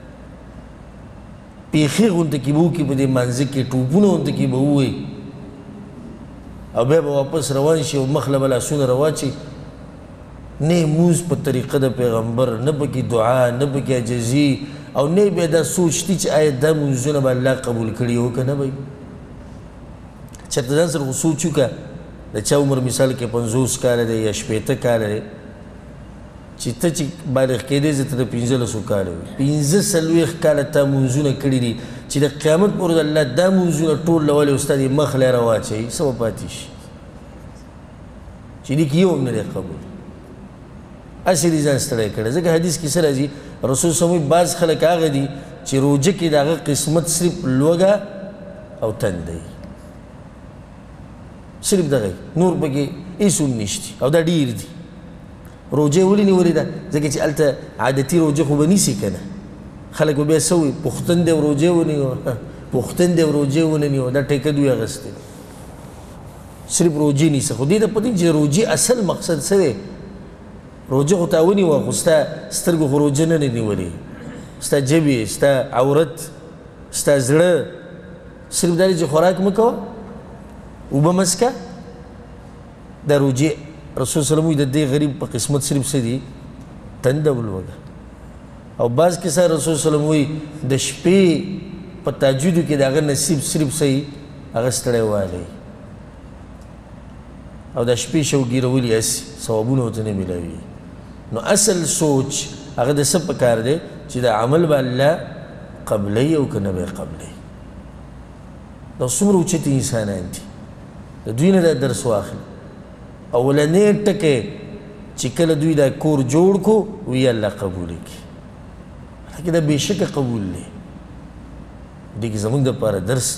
پیښې غونته کې به وکړي، په دې مانځه کې ټوپونه غونته کې به ووایي، او بیا به واپس روان شي او مخ له به لاسونه راواچي. نه مونځ په طریقه د پیغمبر، نه پکې دعا، نه پکې عجزي، او نه بیا دا سوچ دی چې آیا دا مونځونه به الله قبول کړي او که نه به یې. چېرته ځان سره خو سوچ وکړه د چا عمر مثال کې 50 کاله دی یا 60 کاله دی، چې ته چې بالغ کېدی زه ته د 15 کاله وي، 45 کاله تا مونځونه کړي دي چې د قیامت پر ورځ الله دا مونځونه ټول له ولې استاد یې مخ لی راواچوي، څه به پاتې شي چې دې کې یو هم نه دی قبول. هسې دې ځان ستړی کړی. ځکه حدیث کې څه راځي؟ رسول صلی الله علیه وسلم بعض خلک هغه دي چې روژه کې د هغه قسمت صرف لوږه او تنده وي، صرف دغه نور پکې هېڅ هم نشته، او دا ډېر دي. روژه ولې نیولې ده؟ ځکه چې هلته عادتي روژه خو به نیسي که نه، خلک به بیا څه وایي پښتون دی او روژه ونیو، پښتون دی او روژه ونه نیو، دا ټیکه دوی اخیستې، صرف روژې نیسه. خو دې ته پته چې روژې اصل مقصد څه دی؟ روژه خو تا ونیوه، خو ستا سترګو خو روژه نه دی نیولې، ستا ژبې، ستا عورت، ستا زړه، صرف دا دی چې خوراک مه کوه، اوبه مه څښه. دا روژې رسول صلی الله علیه وسلم وایي د دې غریب په قسمت صرف څه دي؟ تنده او لوږه. او بعض کسان رسول صلی الله علیه وسلم وایي د شپې په تهجدو کې د هغه نصیب صرف څه وي؟ هغه ستړی والی، او د شپې شوګیرولي هسې ثوابونه ورته نه میلاوي. نو اصل سوچ هغه د څه پکار دی؟ چې د عمل به الله قبلوي او که نه به یې قبلوي. دا څومره اوچتې انسانان دي، د دوی نه دا درس واخلي. اولنی ټکی چې کله دوی دا کور جوړ کو وی الله قبول کړي، حالانکې دا بېشکه قبول دی. دې کې زموږ دپاره درس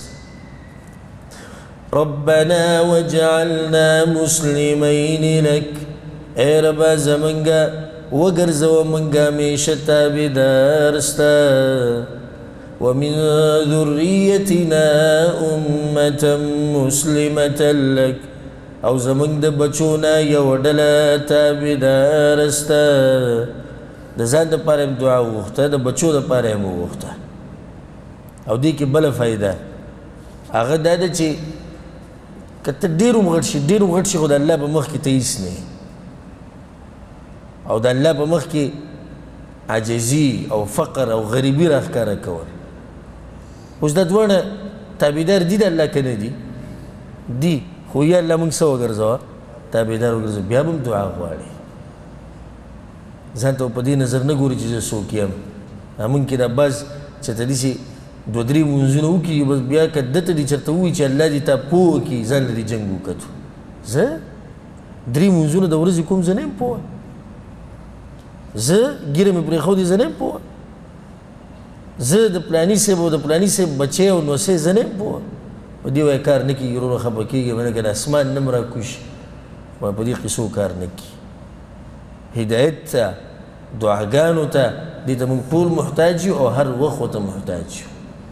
ربنا وجعلنا مسلمین لک اے ربا زمنگا وگرزو منگا میشہ تابدار ستا ومن ذریتنا امتا مسلمتا لک او زمنگ دا بچونا یو ڈلا تابدار ستا دا زان دا پارم دعا وغتا دا بچو دا پارم وغتا او دی که بلا فائدہ آغا دادا چی کته ډیرو غټ شي خو د الله په مخ کې ته هیڅ نه او د الله په مخ کې عاجزي او فقر او غریبي راښکاره کول اوس دا دواړه تابعدار دي د الله که نه دي دي خو یا الله موږ څه وګرځوه تابعدار وګرځوه بیا به هم دعا غواړي ځان ته په دې نظر نه ګوري چې زه څوک یم موږ کې دا بعض چې ته داسې دو درې مونځونه وکړي بس بیا که دته دې چېرته ووایي چې الله دې تا پوه کړي ځان له دې جنګ وکتو زه درې مونځونه د ورځې کوم زه نه یم پوه زه ګیره مې پرېښودې زه نه یم پوه زه د پلاني صاحب او د پلاني صاحب بچی او نوسی زه نه یم پوه په دې وایي کار نه کېږي وروره خفه کېږي به نه که د اسمان نه م راکوشي وایي په دې قصو کار نه کېږي هدایت ته دعاګانو ته دې ته موږ ټول محتاج یو او هر وخت ورته محتاج یو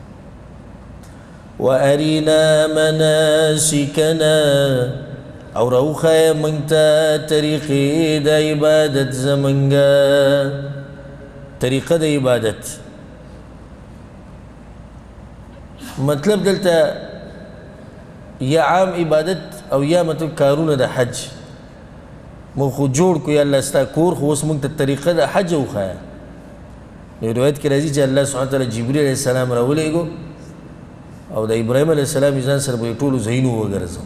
وأرنا مناسكنا او روخا منتا طريقي دا عبادت زمنگا طريقه دا عبادت مطلب دلتا یا عام عبادت او یا مطلب کارونه دا حج مو خو جوړ کو یا الله ستا کور خو اوس موږ ته طریقه د حج وښایه یو روایت کې راځي چې الله سبحانه وتعالی جبریل علیه السلام راولېږو او د ابراهیم علیه السلام یې ځان سره به یې ټولو ځایونو وګرځو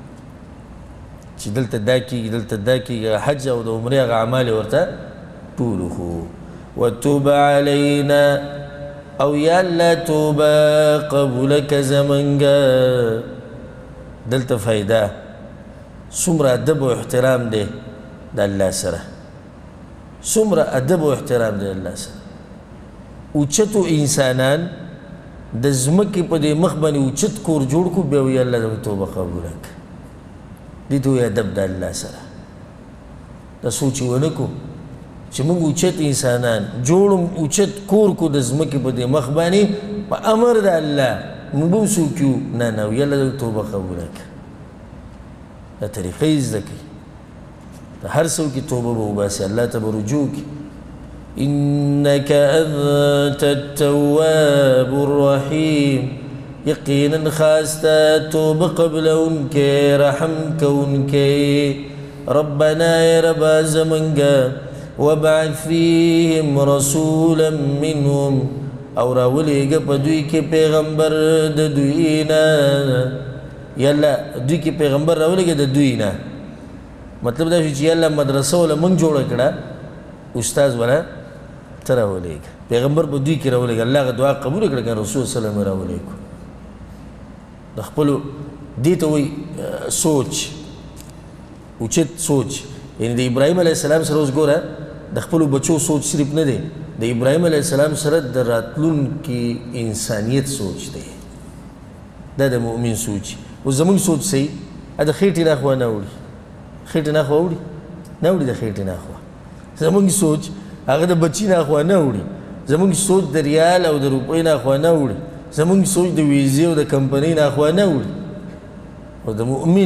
چې دلته دا کېږي دلته دا کېږي حج او د عمرې هغه اعمال یې ورته ټول وښو وتوب علینا او یا الله توبه قبوله که زمونږه دلته فایده څومره ادب او احترام دی د الله سره څومره ادب او احترام دی د الله سره اوچتو انسانان د ځمکې په دې مخ باندې اوچت کور جوړ کړو بیا وایي الله زموږ توبه قبوله کړه دې ته وایي ادب د الله سره دا سوچ یې ونه کړو چې موږ اوچت انسانان جوړ اوچت کور کو د ځمکې په دې مخ باندې په امر د الله موږ به هم څوک یو نه نه وایي الله زموږ توبه قبوله کړه دا طریقه یې زده کړي هر څوک یې توبه به وباسي الله ته به رجوع کړي إنك أنت التواب الرحيم يقينا خاستا توب قبل أنك رحمك أنك ربنا يا رب زمنك وابعث فيهم رسولا منهم او راولېږه په دوی کې پیغمبر د دوی نه یالله دوی کې پیغمبر راولېږه د دوی نه مطلب دا شو چې یالله مدرسه وله موږ جوړه کړه استاذ وله ته راولېږه پیغمبر په دوی کې راولېږه الله هغه دعا قبوله کړه که رسول صلی الله علیه وسلم راولېږو د خپلو دې ته وایي سوچ اوچت سوچ یعنې د ابراهیم علیه السلام سره اوس ګوره د خپلو بچو سوچ صرف نه دی د ابراهیم علیه السلام سره د راتلونکي انسانیت سوچ دی دا د مؤمن سوچ اوس زموږ سوچ صحیح د خېټې ناخوا نه وړي خېټې ناخوا وړي نه وړي د خېټې ناخوا زموږ سوچ هغه د بچي ناخوا نه وړي زموږ سوچ د ریال او د روپۍ ناخوا نه وړي زموږ سوچ د ویزې او د کمپنۍ ناخوا نه وړي او د مؤمن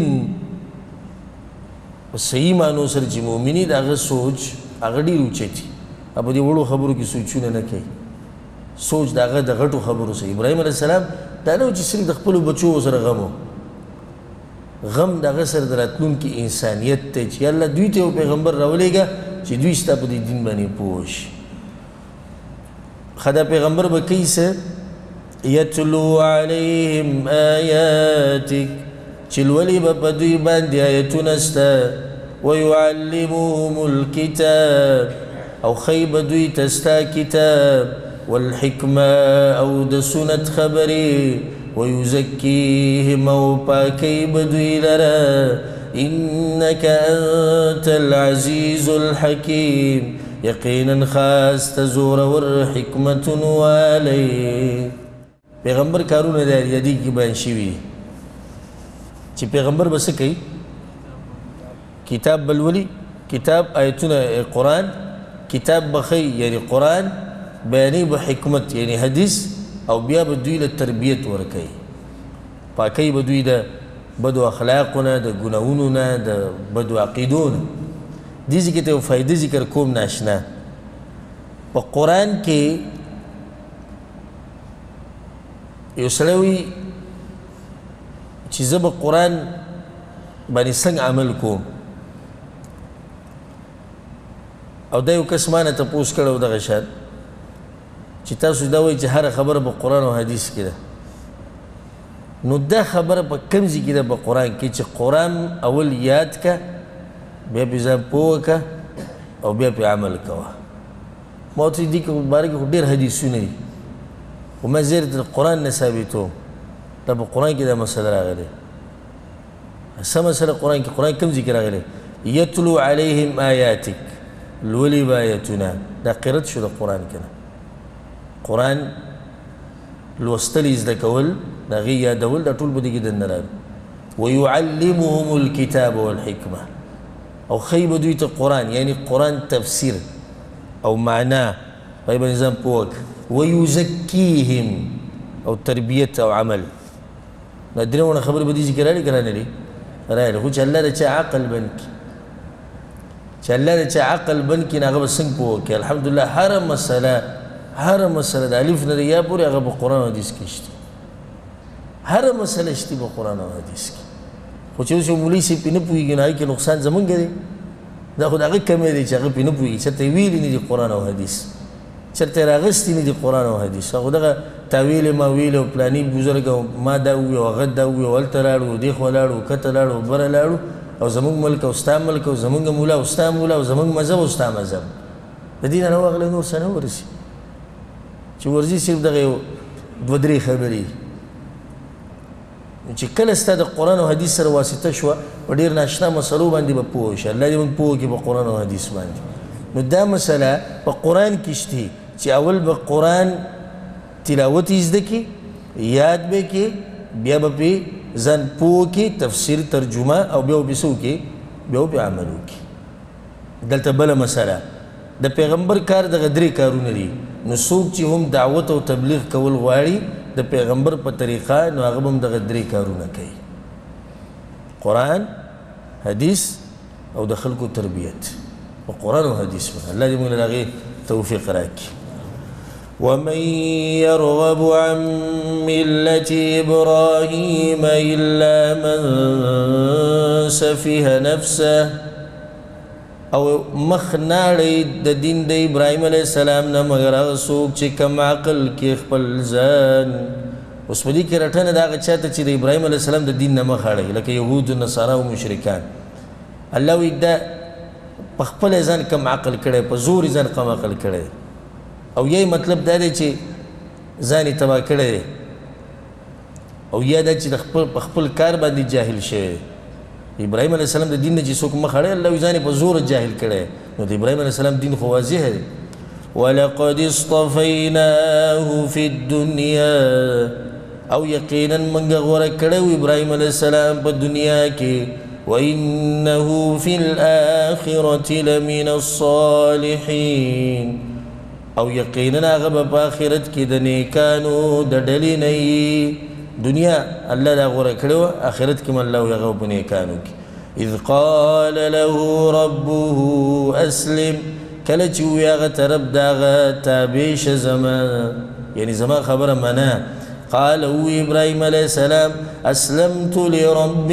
په صحیح معنو سره چې مؤمني د هغه سوچ هغه ډېر اوچتي په دې وړو خبرو کې سوچونه نه کوي سوچ د هغه د غټو خبرو سره ابراهیم علیه السلام دا نه و چې صرف د خپلو بچو سره غم و غم د هغه سره د راتلونکي انسانیت دی چې الله دوی ته یو پیغمبر راولېږه چې دوی ستا په دې دین باندې پوه شي ښه دا پیغمبر به کوي څه یتلو علیهم آیاتک چې لولي به په دوی باندې آیتونه سته ویعلمهم الکتاب او ښیي به دوی ته ستا کتاب والحکمه او د سنت خبرې ويزكيهم او پاکی بدوی لرا انك انت العزيز الحكيم یقینا خاص تزور ور حکمت والی پیغمبر کارونه د یادی کې بیان شوي چې پیغمبر به څه کوي کتاب بلولي کتاب آیتونه قرآن کتاب بخی یعنی قرآن بیانی به حکمت یعنی حدیث او بیا به دوی له تربیت ورکوي پاکی به دوی د بدو اخلاقونه د ګناهونو نه د بدو عقیدو نه دې ځای کې ته یو فایده ذکر کوم ناشنا په قرآن کې یو سړی وایي چې زه به قرآن باندې څنګه عمل کوم او دا یو کس مانه تپوس کړی دغه شان چې تاسو دا وایي چې هره خبره په قرآن او حدیث کې ده نو دا خبره په کوم ځای کې ده په قرآن کې چې قرآن اول یاد که بیا پې ځان پوه که او بیا پې عمل کوه ما ورته دې کې باره کې خو ډېر حدیثونه دي خو ما زیر د قرآن نه ثابتوم دا په قرآن کې دا مسله راغلی څه مسله قرآن کې قرآن کوم ځای کې راغلی یتلو علیهم آیاتک لولي به آیتونه دا قرت شو د قرآن کې نه قرآن لوستل زده کول د هغې یادول دا ټول به دې کې دننه راغلي ویعلمهم الکتاب والحکمه او ښیي به دوی ته قرآن یعنی قرآن تفسیر او معنا پای باندې ځان پوه کړه ویزکیهم او تربیت او عمل دا درېونه خبرې به دې ذکر راغلي که رانه دي راغلي خو چې الله د چا عقل بند کړي چې الله د چا عقل بند کړي نو هغه به څنګه پوه کړي الحمدلله هره مسله د الف نه د یا پورې هغه په قرآن او حدیث کې شته هره مسله شته په قرآن او حدیث کې خو چې اوس یو مولوي صاحب پرې نه پوهېږي نو هغې کې نقصان زمونږ دی دا خو د هغه کمی دی چې هغه پرې نه پوهېږي چېرته یې ویلي نه دي قرآن او حدیث چېرته یې راغستي نه دي قرآن او حدیث هغه دغه تاویل ما ویل او پلاني بزرګ او ما دا وویل هغه دا وویل هلته لاړو دې خوا لاړو کته لاړو بره لاړو او زمونږ ملک او ستا ملک او زمونږ مولا او ستا مولا او زمونږ مذهب او ستا مذهب د دې نه راغلی نور څه نه ورسي چې ورځي صرف دغه یو دوه درې خبرې چې کله ستا د قرآن او حدیث سره واسطه شوه په ډېر ناشنا مسلو باندې به پوه شي الله دې موږ پوه کړي په قرآن او حدیث باندې نو دا مسله په قرآن کې شته چې اول به قرآن تلاوت یې زده کړي یاد به کړي بیا به پرې ځان پوه کړي تفسیر ترجمه او بیا به پرې څه وکړي بیا به پرې عمل وکړي دلته بله مسله د پیغمبر کار دغه درې کارونه دي نو څوک چې هم دعوت او تبلیغ کول غواړي د پیغمبر په طریقه نو هغه به هم دغه درې کارونه کوي قرآن حدیث او د خلکو تربیت په قرآن او حدیث باندې الله دې موږ له هغې توفیق راکړي ومن يرغب عن ملة إبراهيم إلا من سفه نفسه او مخ ناړی د دین د ابراهیم علیه السلام نه مګر هغه څوک چې کم عقل کې خپل ځان اوس په دې کې رټنه د هغه چا ته چې د ابراهیم علیه السلام د دین نه مخ اړوي لکه یهود نصارا او مشرکان الله وایي دا په خپل ځان کم عقل کړی په زور ځان کم عقل کړی او یې مطلب دا دی چې ځان یې تباه کړی دی او یا دا چې په خپل کار باندې جاهل شوی دی ابراهیم علیه السلام د دین نه چې څوک مخ اړوي الله وایي ځان یې په زور جاهل کړی نو د ابراهیم علیه السلام دین خو واضح دی ولقد اصطفیناه فی الدنیا او یقینا موږ غوره کړی و ابراهیم علیه السلام په دنیا کې وانه فی الاخرة لمن الصالحین او یقینا هغه به په آخرت کې د نیکانو د ډلې نه وي دنیا الله دا غوره کړی وه آخرت کې م الله وي هغه په نیکانو کې اذ قال له ربه اسلم کله چې ووایي هغه ته رب د هغه تابع شه زما یعنې زما خبره منه قال ووایي ابراهیم علیه السلام اسلمت لرب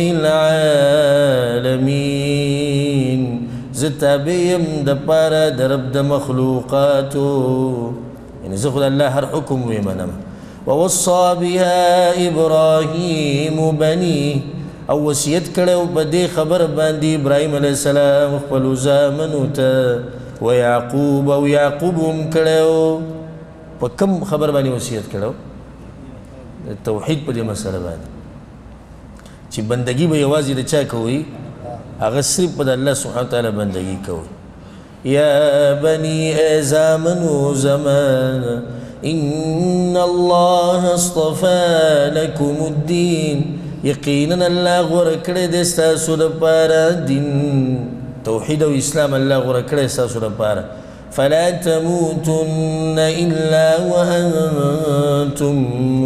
العالمین زه تابع یم دپاره د رب د مخلوقاتو یعنې زه خو د الله هر حکم ومنم ووصى بها ابراهیم بنيه او وصیت کړی په دې خبر باندې ابراهیم علیه السلام خپلو زامنو ته ویعقوب او یعقوب هم کړی په کوم خبر باندې وصیت کړی توحید په دې مسله باندې چې بندګي به یوازې د چا کوئ هغه صرف په د الله سبحانه وتعالی بندګي کوئ یا بني ای زامنو زمان ان الله اصطفى لكم الدين یقینا الله غوره کړی دی ستاسو دپاره دین توحید او اسلام الله غوره کړی ستاسو دپاره فلا تموتن الا وانتم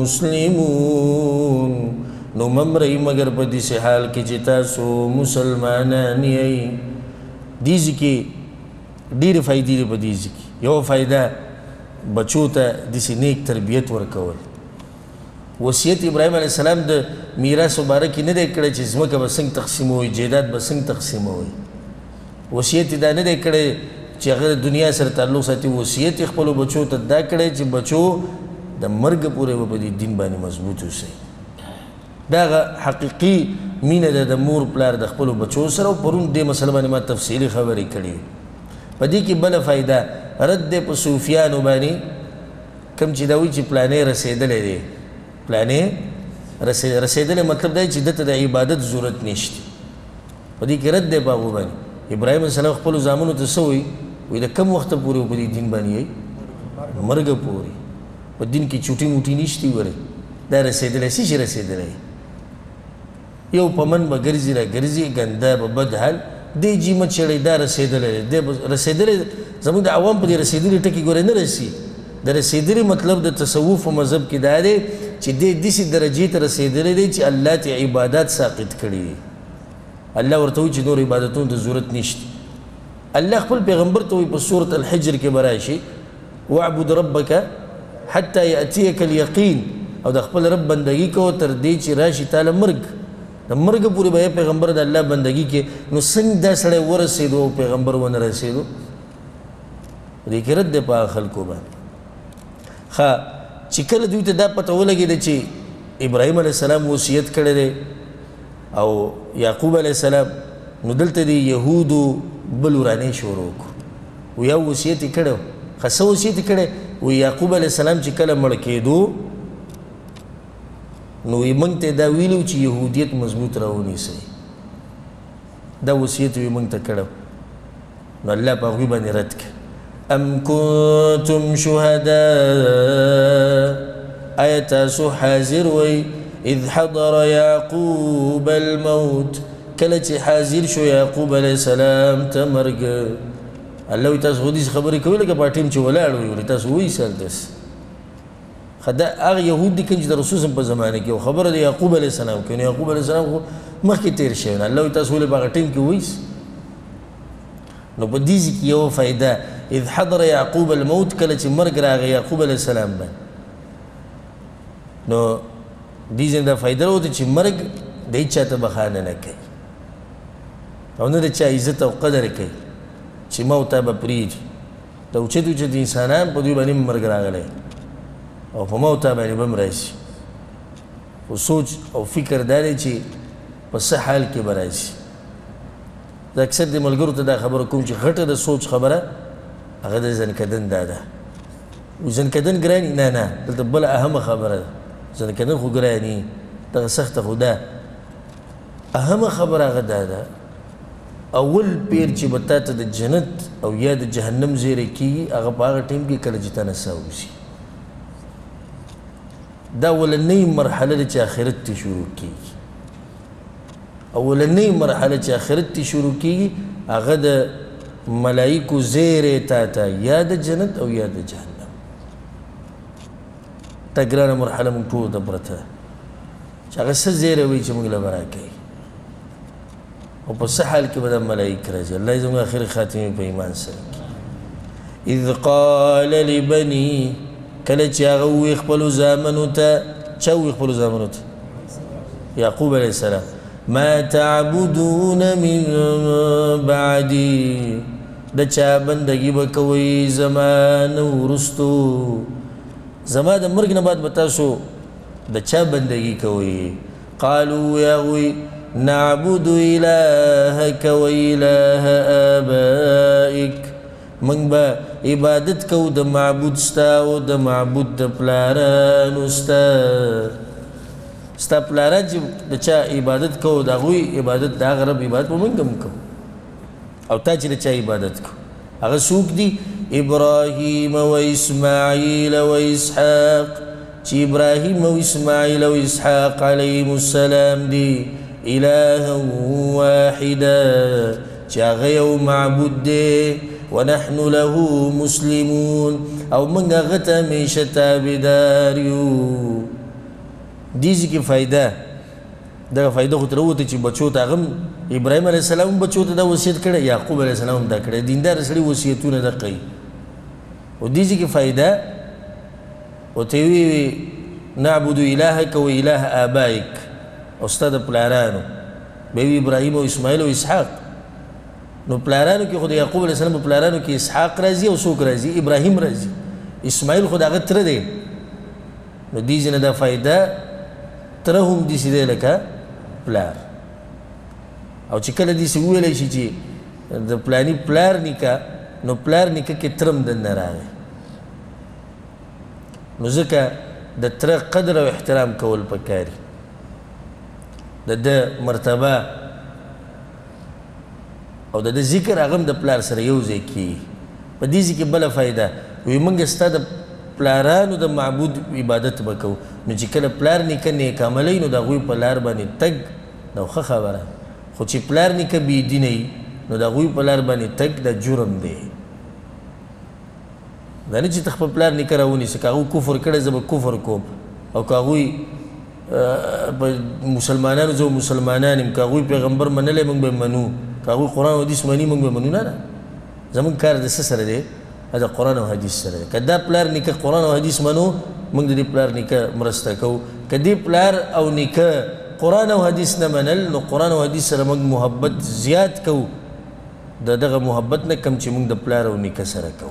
مسلمون نو ممرئ مگر په داسې حال کې چې تاسو مسلمانان یئ دیزې کې ډېرې فایدې دي په دیزې کې یوه فایده بچو ته داسې نیک تربیت ورکول وصیت ابراهیم علیه السلام د میراث باره کې نه دی کړی چې ځمکه به څنګه تقسیموئ جایداد به څنګه تقسیموئ وصیت دا نه دی کړی چې هغه د دنیا سره تعلق ساتي وصیت خپلو بچو ته دا کړی چې بچو د مرګ پورې به په دې دین باندې مضبوط اوسئ دا هغه حقیقي مینه ده د مور پلار د خپلو بچو سره او پرون دې مسله باندې ما تفصیلي خبرې کړي په دې کې بله فایده رد دی په صوفیانو باندې کوم چې دا وایي چې پلانې رسېدلی دی پلانې رسېدلی مطلب دا چې دته د عبادت ضرورت نشته په دې کې رد دی په هغو باندې ابراهیم علیه السلام خپلو زامنو ته څه وایي وایي د کم وخته پورې په دې دین باندې یئ مرګه پورې په دین کې چوټي موټي نشتي ورې دا رسېدلی څه چې رسېدلی یو په من به ګرځي را ګرځي ګنده به بد حال دی جیمه چړی دا رسېدلی دی رسېدلی زموږ د عوام په دې رسېدلي ټکي ګورې نه رسي د رسېدلي مطلب د تصوف و مذهب کې دا دی چې دی داسې درجې ته رسېدلی دی چې الله ته عبادات ساقط کړي دي الله ورته وایي چې نور عبادتونو ته ضرورت نشته الله خپل پیغمبر ته وایي په سورة الحجر کې به راشي واعبد ربک حتی یأتیک الیقین او د خپل رب بندګي کوه تر دې چې راشي تاله مرګ د مرګ پورې به پیغمبر د الله بندګي کې نو څنګه دا سړی ورسېدو او پیغمبر ونه رسېدو دې کې رد دی په هغه خلکو باندې ښه چې کله دوی ته دا پته ولګېده چې ابراهیم علیه السلام وصیت کړی دی او یعقوب علیه السلام نو دلته د یهودو بل ورانې شروع کړو ویا وصیت یې کړی ښه څه وصیت یې کړی وی یعقوب علیه السلام چې کله مړ کېدو نو موږ ته دا ویلو چې یهودیت مضبوط راونیسئ دا وصیت یې موږ ته کړی نو الله په هغوی باندې رد کړ ام کنتم شهداء آیا تاسو حاضر وی اذ حضر یعقوب الموت کله چې حاضر شو یعقوب علیه السلام ته مرګ الله وی تاسو خو داسې خبرې کوئ لکه په ټیم چې ولاړ وي تاسو وایي سر داسې دا هغه یهود دي کوم چې د رسول په زمانه کې خبره د یعقوب علیه السلام کوي نو یعقوب علیه السلام خو مخکې تېر شوی نو الله وی تاسو ولې په هغه ټیم کې وایي نو په دې کې یوه فایده اذ حضر یعقوب الموت کله چې مرګ راغی یعقوب علیه السلام باندې نو دې ځای دا فایده راوته چې مرګ د هېچ چا ته بخانه نه کوي او نه د چا عزت او قدر کوي چې ما او تا به پرېږدي د اوچت اوچت انسانان په دوی باندې مرګ راغلی او په ما او تا باندې به هم راشي خو سوچ او فکر دا دی چې په څه حال کې به راشي زه اکثر د ملګرو ته دا خبره کوم چې غټه د سوچ خبره هغه د زنکدن دا ده زنکدن ګراني نه نه دلته بله اهمه خبره ده زنکدن خو ګراني دغه سخته خو ده اهمه خبره هغه دا ده اول پیر چې به تا ته د جنت او یا د جهنم زیری کېږي هغه په هغه ټیم کې کله چې تا نڅا وشي دا اولنۍ مرحله ده چې آخرت ته شروع کېږي اولنۍ مرحله چې آخرت ته شروع کېږي هغه د ملائکو زیری تا ته یا د جنت او یا د جهنم دا ګرانه مرحله موږ ټولو ته پرته ده چې هغه څه زیری وایي چې موږ له به راکوي او په څه حال کې به دا ملائک راځي الله یې زموږ آخري خاتمې په ایمان سره کړي اذ قال لبني کله چې هغه ووایي خپلو زامنو ته چا ووایي خپلو زامنو ته یعقوب علیه السلام ما تعبدون من بعدي د چا بندګي به کوئ زما نه وروستو زما د مرګ نه بعد به تاسو د چا بندګي کوئ قالوا یا هغوی نعبد إلهك وإله آبائك من با عبادت کو د معبود ستا او د معبود د پلارانو ستا پلاران چې د چا عبادت کو د هغوی عبادت د هغه رب عبادت به موږ هم کوو او تا چې د چا عبادت کو هغه څوک دي إبراهيم وإسماعيل وإسحاق چې إبراهيم وإسماعيل وإسحاق عليهم السلام دي إلها واحدا چې هغه یو معبود دی ونحن له مسلمون او موږ هغه ته همیشه تابعدار یو. دې کې فایده دغه فایده خو تر وته چې بچو ته هم ابراهیم علیه السلام بچو ته دا وصیت کړی یعقوب علیه السلام دا کړی دیندار سړي وصیتونه دا کوي او دې کې فایده او ته وی نعبد الهك واله آبائك استاد پلارانو به ابراهیم او اسماعیل او اسحاق نو پلارانو کې خو د یعقوب علیه السلام پلارانو کې اسحاق راځي او څوک راځي ابراهیم راځي اسماعیل خو دغه تر دی نو دې ځنه دا فایده تر هم دې سي لکه پلار او چې کله دې سي ویلې شي چې د پلانی پلار نیکه نو پلار نیکه کې ترم د نه راغی نو ځکه د تر قدر او احترام کول پکاري د مرتبه او د ذکر هغه د پلار سره یو ځای کی په دې کې بل فائدہ وي موږ ستاسو د پلارانو د معبود عبادت وکړو نو چې کله پلار نیکه نیک عملي نو د غوی په لار باندې تګ نو خبره خو چې پلار نیکه بی دیني نو د غوی په لار باندې تګ د جرم دی دا نه چې تخ په پلار نیکه راونی سکه هغه کفر کړي زب کفر کوم او کاغوی مسلمانانو زو مسلمانان کاغوی پیغمبر منلې موږ به منو کاغوی قرآن او حدیث منی موږ به منو نه زمون کار د سره دی دا قرآن او حدیث سره کدا پلار نیکه قرآن او حدیث منو موږ د پلار نیکه مرسته کو کدی پلار او نیکه قرآن او حدیث نه منل نو قرآن او حدیث سره موږ محبت زیات کو دغه محبت نه کم چې موږ د پلار او نیکه سره کو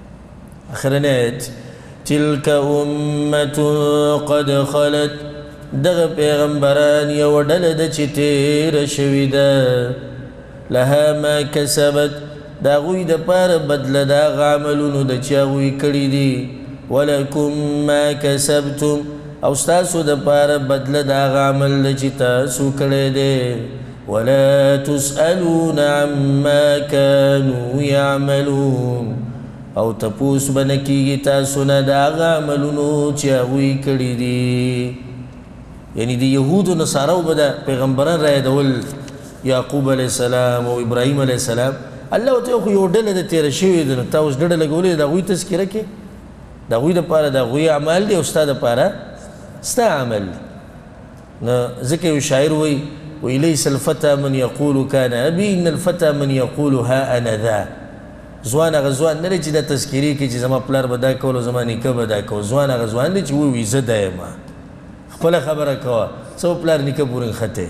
اخرنات تلك أمة قد خلت دغه پیغمبران یو ډله د چې تیره شوې ده لها ما کسبت د هغوی دپاره بدله د هغه عملونو د چې هغوی کړي دي ولکم ما کسبتم او ستاسو دپاره بدله د هغه عمل د چې تاسو کړی دی ولا تسألون عما كانوا يعملون او تپوس بنه کیږي تاسو نه د هغه عملونو چې هغوی کړي دي یعنی د یهودو نصاراو به د پیغمبران رایادول یعقوب علیه السلام او ابراهیم علیه السلام الله ورته خو یو ډله د تېره شوې ده نو تا اوس ډډه لګولې د هغوی تذکره کې د هغوی دپاره د هغوی اعمال دي او ستا دپاره ستا عمل دی نو ځکه یو شاعر وایي لیس الفتى من یقول کان ابي ان الفتى من یقول ها انا ذا ځوان هغه ځوان نه دی چې دا تذکرې کوي چې زما پلار به دا کول او زما نیکه به دا کول ځوان هغه ځوان دی چې وایي زه دا یم خپله خبره کوه څه پلار نیکه پورې نښتی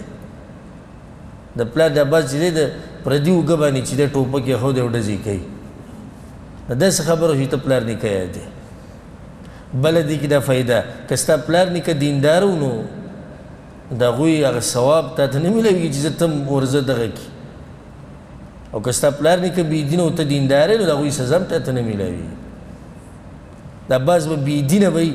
د پلار د عباس چې دی د پردي اوږه باندې چې دی ټوپک یې ښودی او ډزې کوي نو داسې خبره چې ته پلار نیکه یاد دی بله دې کې دا فایده که ستا پلار نیکه دیندار و نو د هغوی هغه ثواب تا ته نه میلاویږي چې زه ته هم ورځه دغه کړي او که ستا پلار نیکه بېدینه او ته دیندار یې نو د هغوی سزا هم تا ته نه میلاویږي دا بعض به بېدینه به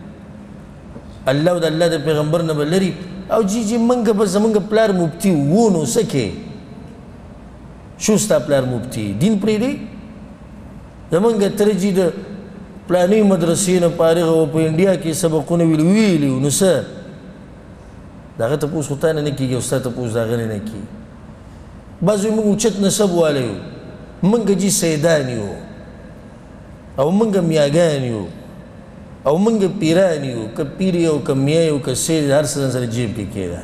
الله او د الله د پیغمبر نه به لري او جی منګه به زمونږ پلار مفتی و نو څه کې شو ستا پلار مفتی دین پرېږدي زمونږ تره جي د پلانې مدرسې نه فارغ و په انډیا کې سبقونه ویلي نو څه د هغه تپوس خو تا نه نه کېږي او ستا تپوس د هغه نه کېږي بعض وایي موږ اوچت نسب والی یو موږ جي سیدان یو او موږ میاګان یو او موږ پیران یو که پیر یو که میا یو که سید هر څه سره جیب کې کېده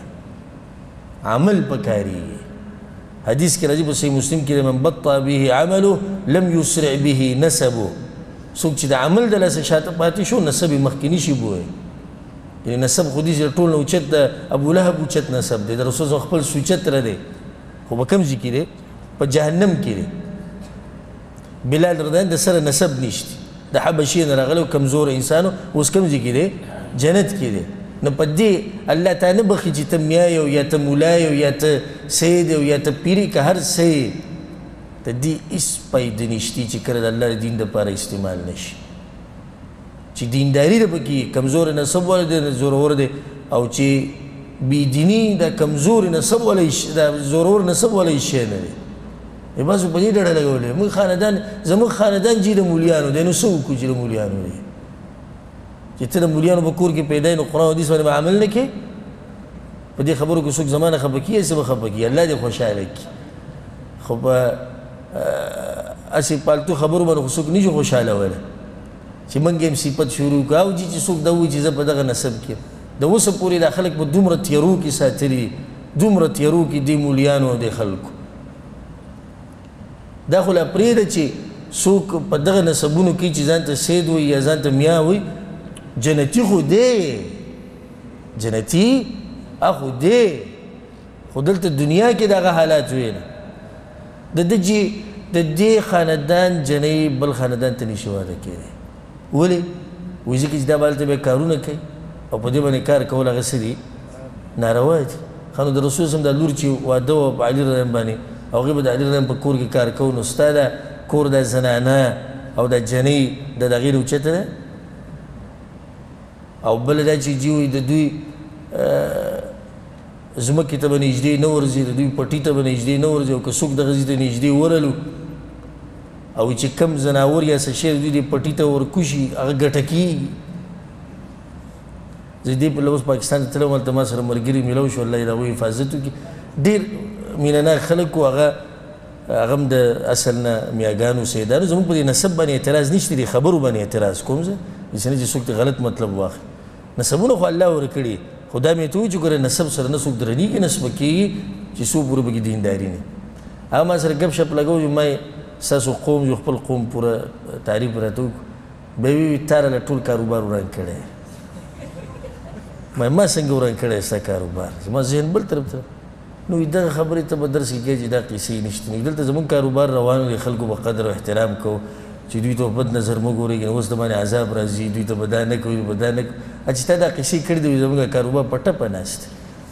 عمل پکارېږي حدیث کې راځي په صحیح مسلم کې من بطأ به عمله لم یسرع به نسبه څوک چې د عمل د لاسه شاته پاتې شو نسب یې مخکې نشي بوی یعنی نسب خو دې ټول نه اوچت د ابولهب اوچت نسب دی د رسول صلی خپل سوچت را دی خو په کوم ځای کې دی په جهنم کې دی بلال رضی د سره نسب نشته د حبشې نه راغلی کمزور انسانو اوس کوم ځای کې دی جنت کې دی نو په دې الله تعالی نه بخي چې ته میا یو یا ته مولا یو یا ته سید یو یا ته پیری که هر څه ته دې هېڅ فایده نشتی چې کله د الله دین دپاره استعمال نشي چې دینداري ده پکې کمزور نسب والی دی زورور دی او چې بېدیني د کمزور نسب والی د زورور نسب والی شی نه دی بعضو په دې ډډه لګولې موږ خاندان زموږ خاندان چې د مولیانو دی نو څه وکړو چې د مولیانو دی چې ته د مولیانو په کور کې پیدا یې نو قرآن حدیث باندې به عمل نه کوې په دې خبرو کې څوک زما نه خفه کېږي څه به خفه کېږي الله دې خوشحاله کړي خو په هسې پالتو خبرو باندې خو څوک نه شي خوشحالولی چې موږ هم صفت شروع کړو او چې څوک دا وایي چې زه په دغه نسب کې د اوسه پورې دا خلک په دومره تیارو کې ساتلي دومره تیارو کې دې مولیانو او دې خلکو دا خو لا پرېږده چې څوک په دغه نسبونو کې چې ځان ته سید وایي یا ځان ته میا وایي جنتي خو دی جنتي خو دی خو دلته دنیا کې دغه حالات وي نه د دې خاندان جنۍ بل خاندان ته نشي واده کېدی ولې وایي ځکه چې دا به هلته بیا کارونه کوي او په دې باندې کار کول هغه څه دي ناروا دي ښه نو د رسول صلی دا لور چې واده وه په علي رضی باندې او هغې به د علي رضی په کور کې کار کوو نو ستا دا کور دا زنانه او دا جنۍ د هغې نه اوچته ده او بله دا چې جي وایي د دوی ځمکې ته به نږدې نه ورځي د دوی پټي ته به نږدې نه ورځي او که څوک دغه ځای ته نږدې ورلو او چې کم زناور یا څه شی دوی دې پټي ته ورکوشي هغه ګټه کېږي زه دې په اوس پاکستان ته تلم هلته ما سره ملګري میلاو شو الله یې د هغوی حفاظت وکړي ډېر مینهناک خلک وو هغه هم د اصل نه میاګانو سیدانو زموږ په دې نسب باندې اعتراض نشته دي خبرو باندې اعتراض کوم زه داسې نه چې څوک ته غلط مطلب واخلي نسبونه خو الله ورکړي خو دا مې ته وایي چې ګوره نسب سره نه څوک درنېږي نسبه کېږي چې څو پوره پکې دینداري نه هغه ما سره ګپ شپ لګوو چې ما یې ستاسو قوم یو خپل قوم پوره تعریف راته وکړو بیا ویې وي تا راله ټول کاروبار وران کړی ما څنګه وران کړی ستا کاروبار زما ذهن بل طرف ته نو دغه خبرې ته به درس کې کوي چې دا قیسې نشته نو دلته زموږ کاروبار روان دی خلکو به قدر او احترام کوو چې دوی ته بد نظر مه ګورئ کنه اوس د باندې عذاب راځي دوی ته به دا نه کوي به دا نه کوي چې تا دا قیسې کړي دي زموږ کاروبار په ټپه ناست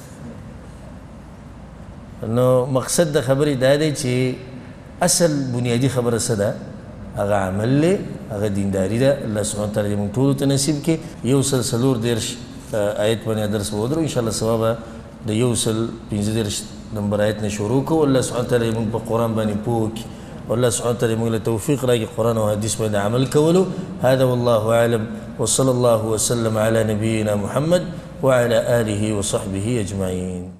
نو مقصد د خبرې دا دی چې اصل بنیادي خبره څه ده هغه عمل دی هغه دینداري ده الله سبحانه وتعالی دې موږ ټولو ته نصیب کړي یو سل څلور دېرش آیت باندې درس به ودرو انشاءالله سبا به د یو سل پنځه دېرش نمبر آیت نه شروع کوو الله سبحانه وتعالی موږ په قرآن باندې پوه کړي والله سبحانه وتعالى موږ له توفیق راکړي قرآن او حدیث باندې عمل کولو هذا والله اعلم وصلى الله وسلم على نبينا محمد وعلى آله وصحبه أجمعين